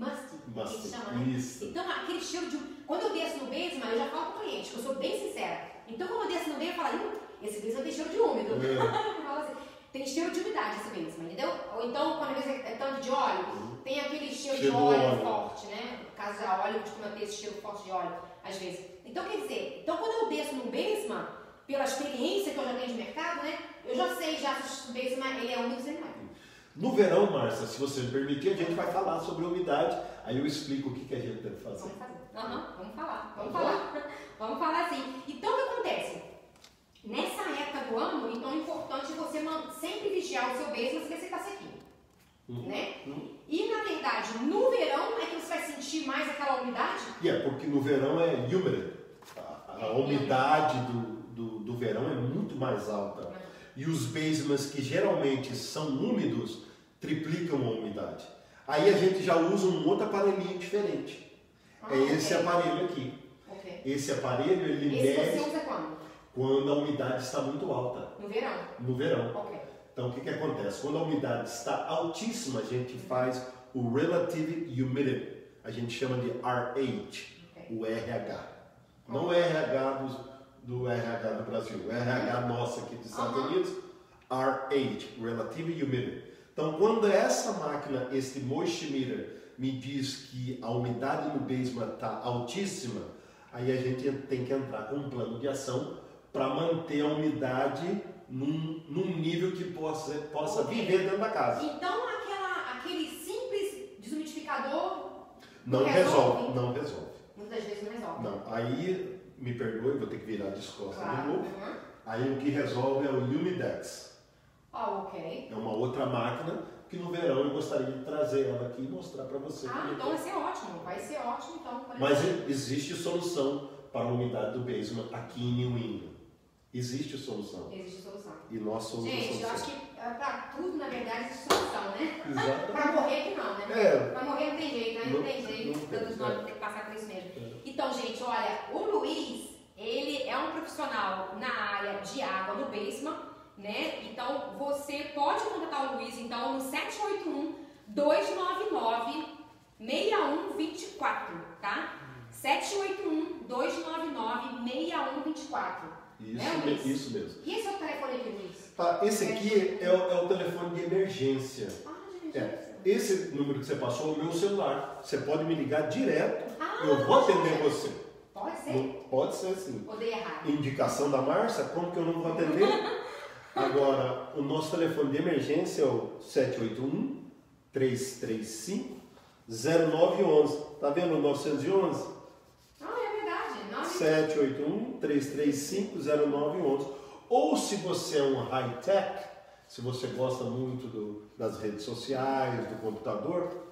A: Que se chama, né?
B: Isso.
A: Então, aquele cheiro de... Quando eu desço no basement, eu já falo pro cliente, que eu sou bem sincera. Então, quando eu desço no basement, eu falo, esse basement tem cheiro de úmido. Eu falo assim, tem cheiro de umidade esse basement, entendeu? Ou então, quando às vezes é tanto de óleo, tem aquele cheiro de óleo forte, né? No caso de óleo, costuma ter esse cheiro forte de óleo, às vezes. Então, quer dizer, quando eu desço no basement, pela experiência que eu já tenho de mercado, né? Eu já sei se o basement ele é úmido ou não é.
B: No verão, Márcia, se você me permitir, a gente vai falar sobre a umidade, aí eu explico o que a gente deve fazer.
A: Vamos fazer. Vamos falar sim. Então, o que acontece? Nessa época do ano, então é importante você sempre vigiar o seu basement, ver se está sequinho. Né? E, na verdade, no verão é que você vai sentir mais aquela umidade?
B: Porque no verão é humid. A umidade do verão é muito mais alta. E os basements que geralmente são úmidos triplicam a umidade. Aí a gente já usa um outro aparelhinho diferente. Esse aparelho aqui. Esse aparelho ele mede
A: você usa quando?
B: Quando a umidade está muito alta.
A: No verão?
B: No verão. Então o que acontece? Quando a umidade está altíssima, a gente faz o Relative Humidity. A gente chama de RH, o RH. Não o RH do RH do Brasil, o RH nosso aqui dos Estados Unidos, RH, Relative Humidity. Então, quando essa máquina, este moistimeter, me diz que a umidade no basement está altíssima, aí a gente tem que entrar com um plano de ação para manter a umidade num nível que possa viver dentro da casa.
A: Então, aquele simples desumidificador
B: não resolve.
A: Muitas vezes não resolve.
B: Não, aí... Me perdoe, vou ter que virar de costas de novo. Aí o que resolve é o Humidex.
A: Ok.
B: É uma outra máquina que no verão eu gostaria de trazer ela aqui e mostrar para você.
A: Então vai ser ótimo. Vai ser ótimo, então.
B: Mas existe solução para a umidade do basement aqui em New England. Existe solução.
A: Existe solução.
B: E nós somos a solução.
A: Gente, eu acho que para tudo, na verdade, existe solução, né?
B: Exatamente.
A: Para morrer que não, né? Para morrer não tem jeito, né? Não tem jeito. Todos nós vamos ter que passar por isso mesmo. Então, gente, olha, o Luiz, ele é um profissional na área de água no basement, né? Então, você pode contatar o Luiz, então, no 781-299-6124, tá? 781-299-6124.
B: Isso mesmo.
A: E esse é o telefone aqui, Luiz?
B: Esse aqui é o telefone de emergência.
A: De emergência.
B: Esse número que você passou é o meu celular. Você pode me ligar direto, eu vou atender você.
A: Pode ser?
B: Não, pode ser sim.
A: Odeio errado.
B: Indicação da Márcia, como que eu não vou atender? Agora, o nosso telefone de emergência é o 781-335-0911. Tá vendo o 911?
A: É verdade.
B: 781-335-0911. Ou se você é um high-tech, se você gosta muito das redes sociais, do computador,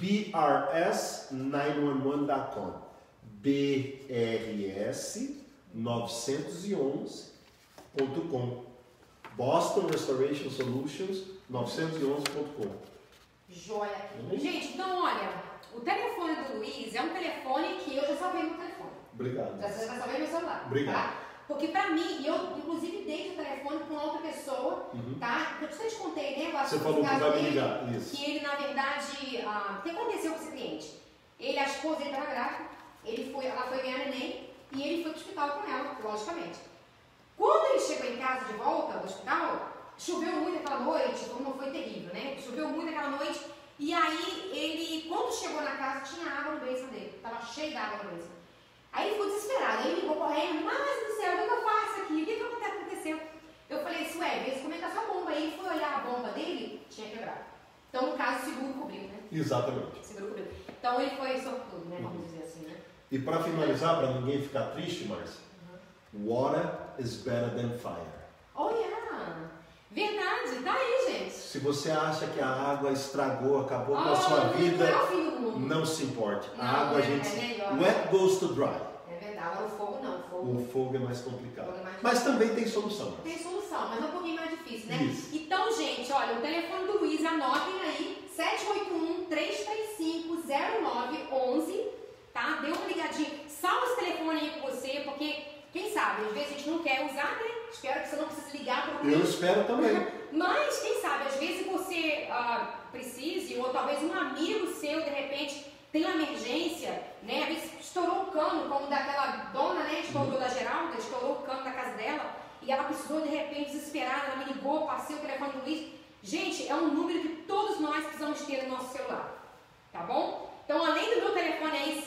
B: brs911.com. brs911.com. Boston Restoration Solutions 911.com.
A: Joia. Gente, então olha, o telefone do Luiz é um telefone que eu já salvei no telefone.
B: Obrigado.
A: Já salvei no meu celular.
B: Obrigado.
A: Tá? Porque pra mim, eu inclusive dei o telefone pra uma outra pessoa, tá? Eu te contei, né?
B: Você falou que vai me ligar, isso.
A: Que ele, na verdade, o que aconteceu com esse cliente? A esposa dele estava grávida, ela foi ganhar neném e ele foi pro hospital com ela, logicamente. Quando ele chegou em casa de volta do hospital, choveu muito aquela noite, como foi terrível, né? Choveu muito aquela noite e aí ele, quando chegou na casa, tinha água no basement dele, estava cheio de água no basement. Aí ele ficou desesperado, aí ele ligou correndo, mas do céu, o que eu faço aqui? O que está acontecendo? Eu falei, vê como é que tá sua bomba. Aí ele foi olhar a bomba dele, tinha quebrado. Então, no caso, o seguro cobriu, né?
B: Exatamente.
A: O seguro cobriu. Então, ele foi sortudo, né? Vamos dizer assim, né?
B: E para finalizar, para ninguém ficar triste, Márcia, water is better than fire.
A: Oh, yeah! Verdade, tá aí, gente.
B: Se você acha que a água estragou, acabou com a sua vida,
A: não é o fim do mundo.
B: Não se importe.
A: Não,
B: A água a gente... wet goes to dry.
A: É verdade, agora o fogo não.
B: O fogo é mais complicado. Mas também tem solução.
A: Tem solução, mas é um pouquinho mais difícil, né?
B: Isso.
A: Então, gente, olha, o telefone do Luiz, anotem aí, 781-335-0911, tá? Dê uma ligadinha. Salva esse telefone aí com você, porque, quem sabe, às vezes a gente não quer usar, né? Espero que você não precise ligar para o Luiz.
B: Eu espero também.
A: Mas, quem sabe, às vezes você precise, ou talvez um amigo seu, de repente, tem uma emergência, né? Às vezes estourou o cano, como daquela dona, né? Estourou da Geralda, estourou o cano da casa dela, e ela precisou, de repente, desesperada, ela me ligou, passei o telefone do Luiz. Gente, é um número que todos nós precisamos ter no nosso celular, tá bom? Então, além do meu telefone aí,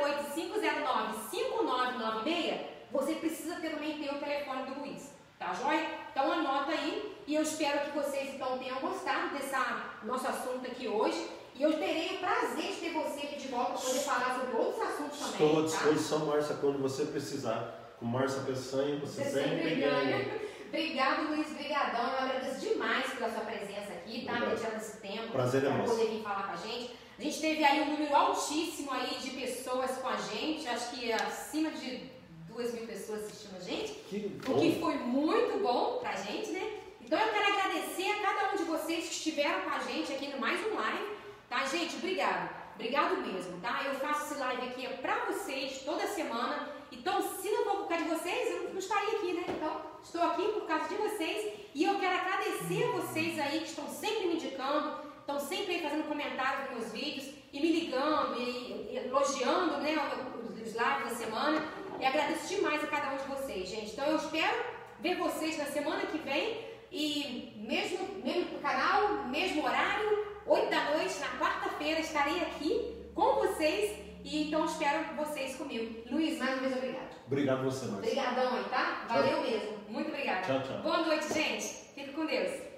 A: 508-509-5996, você precisa também ter o telefone do Luiz, tá joia? Então, anota aí, e eu espero que vocês, então, tenham gostado desse nosso assunto aqui hoje. E eu terei o prazer de ter você aqui de volta para poder falar sobre outros assuntos também.
B: Estou à disposição, Márcia, quando você precisar. Com Márcia Peçanha, você sempre ganha.
A: Obrigado, Luiz. Brigadão. Eu agradeço demais pela sua presença aqui, tá? Mediando esse tempo.
B: Prazer é
A: nosso. Para
B: nosso.
A: poder vir falar com a gente. A gente teve aí um número altíssimo aí de pessoas com a gente. Acho que acima de 2.000 pessoas assistindo a gente. O que foi muito bom pra gente, né? Então eu quero agradecer a cada um de vocês que estiveram com a gente aqui no mais um live. Tá, gente? Obrigado. Obrigado mesmo, tá? Eu faço esse live aqui pra vocês toda semana. Então, se não for por causa de vocês, eu não estaria aqui, né? Então, estou aqui por causa de vocês. E eu quero agradecer a vocês aí que estão sempre me indicando, estão sempre aí fazendo comentários nos meus vídeos e me ligando e elogiando, né, os lives da semana. E agradeço demais a cada um de vocês, gente. Então, eu espero ver vocês na semana que vem. E mesmo canal, mesmo horário, 8 da noite, na quarta-feira, estarei aqui com vocês e então espero vocês comigo. Luiz, mais uma vez, obrigado.
B: Obrigado você, Márcia.
A: Obrigadão aí, tá? Valeu mesmo. Muito obrigada.
B: Tchau, tchau.
A: Boa noite, gente. Fique com Deus.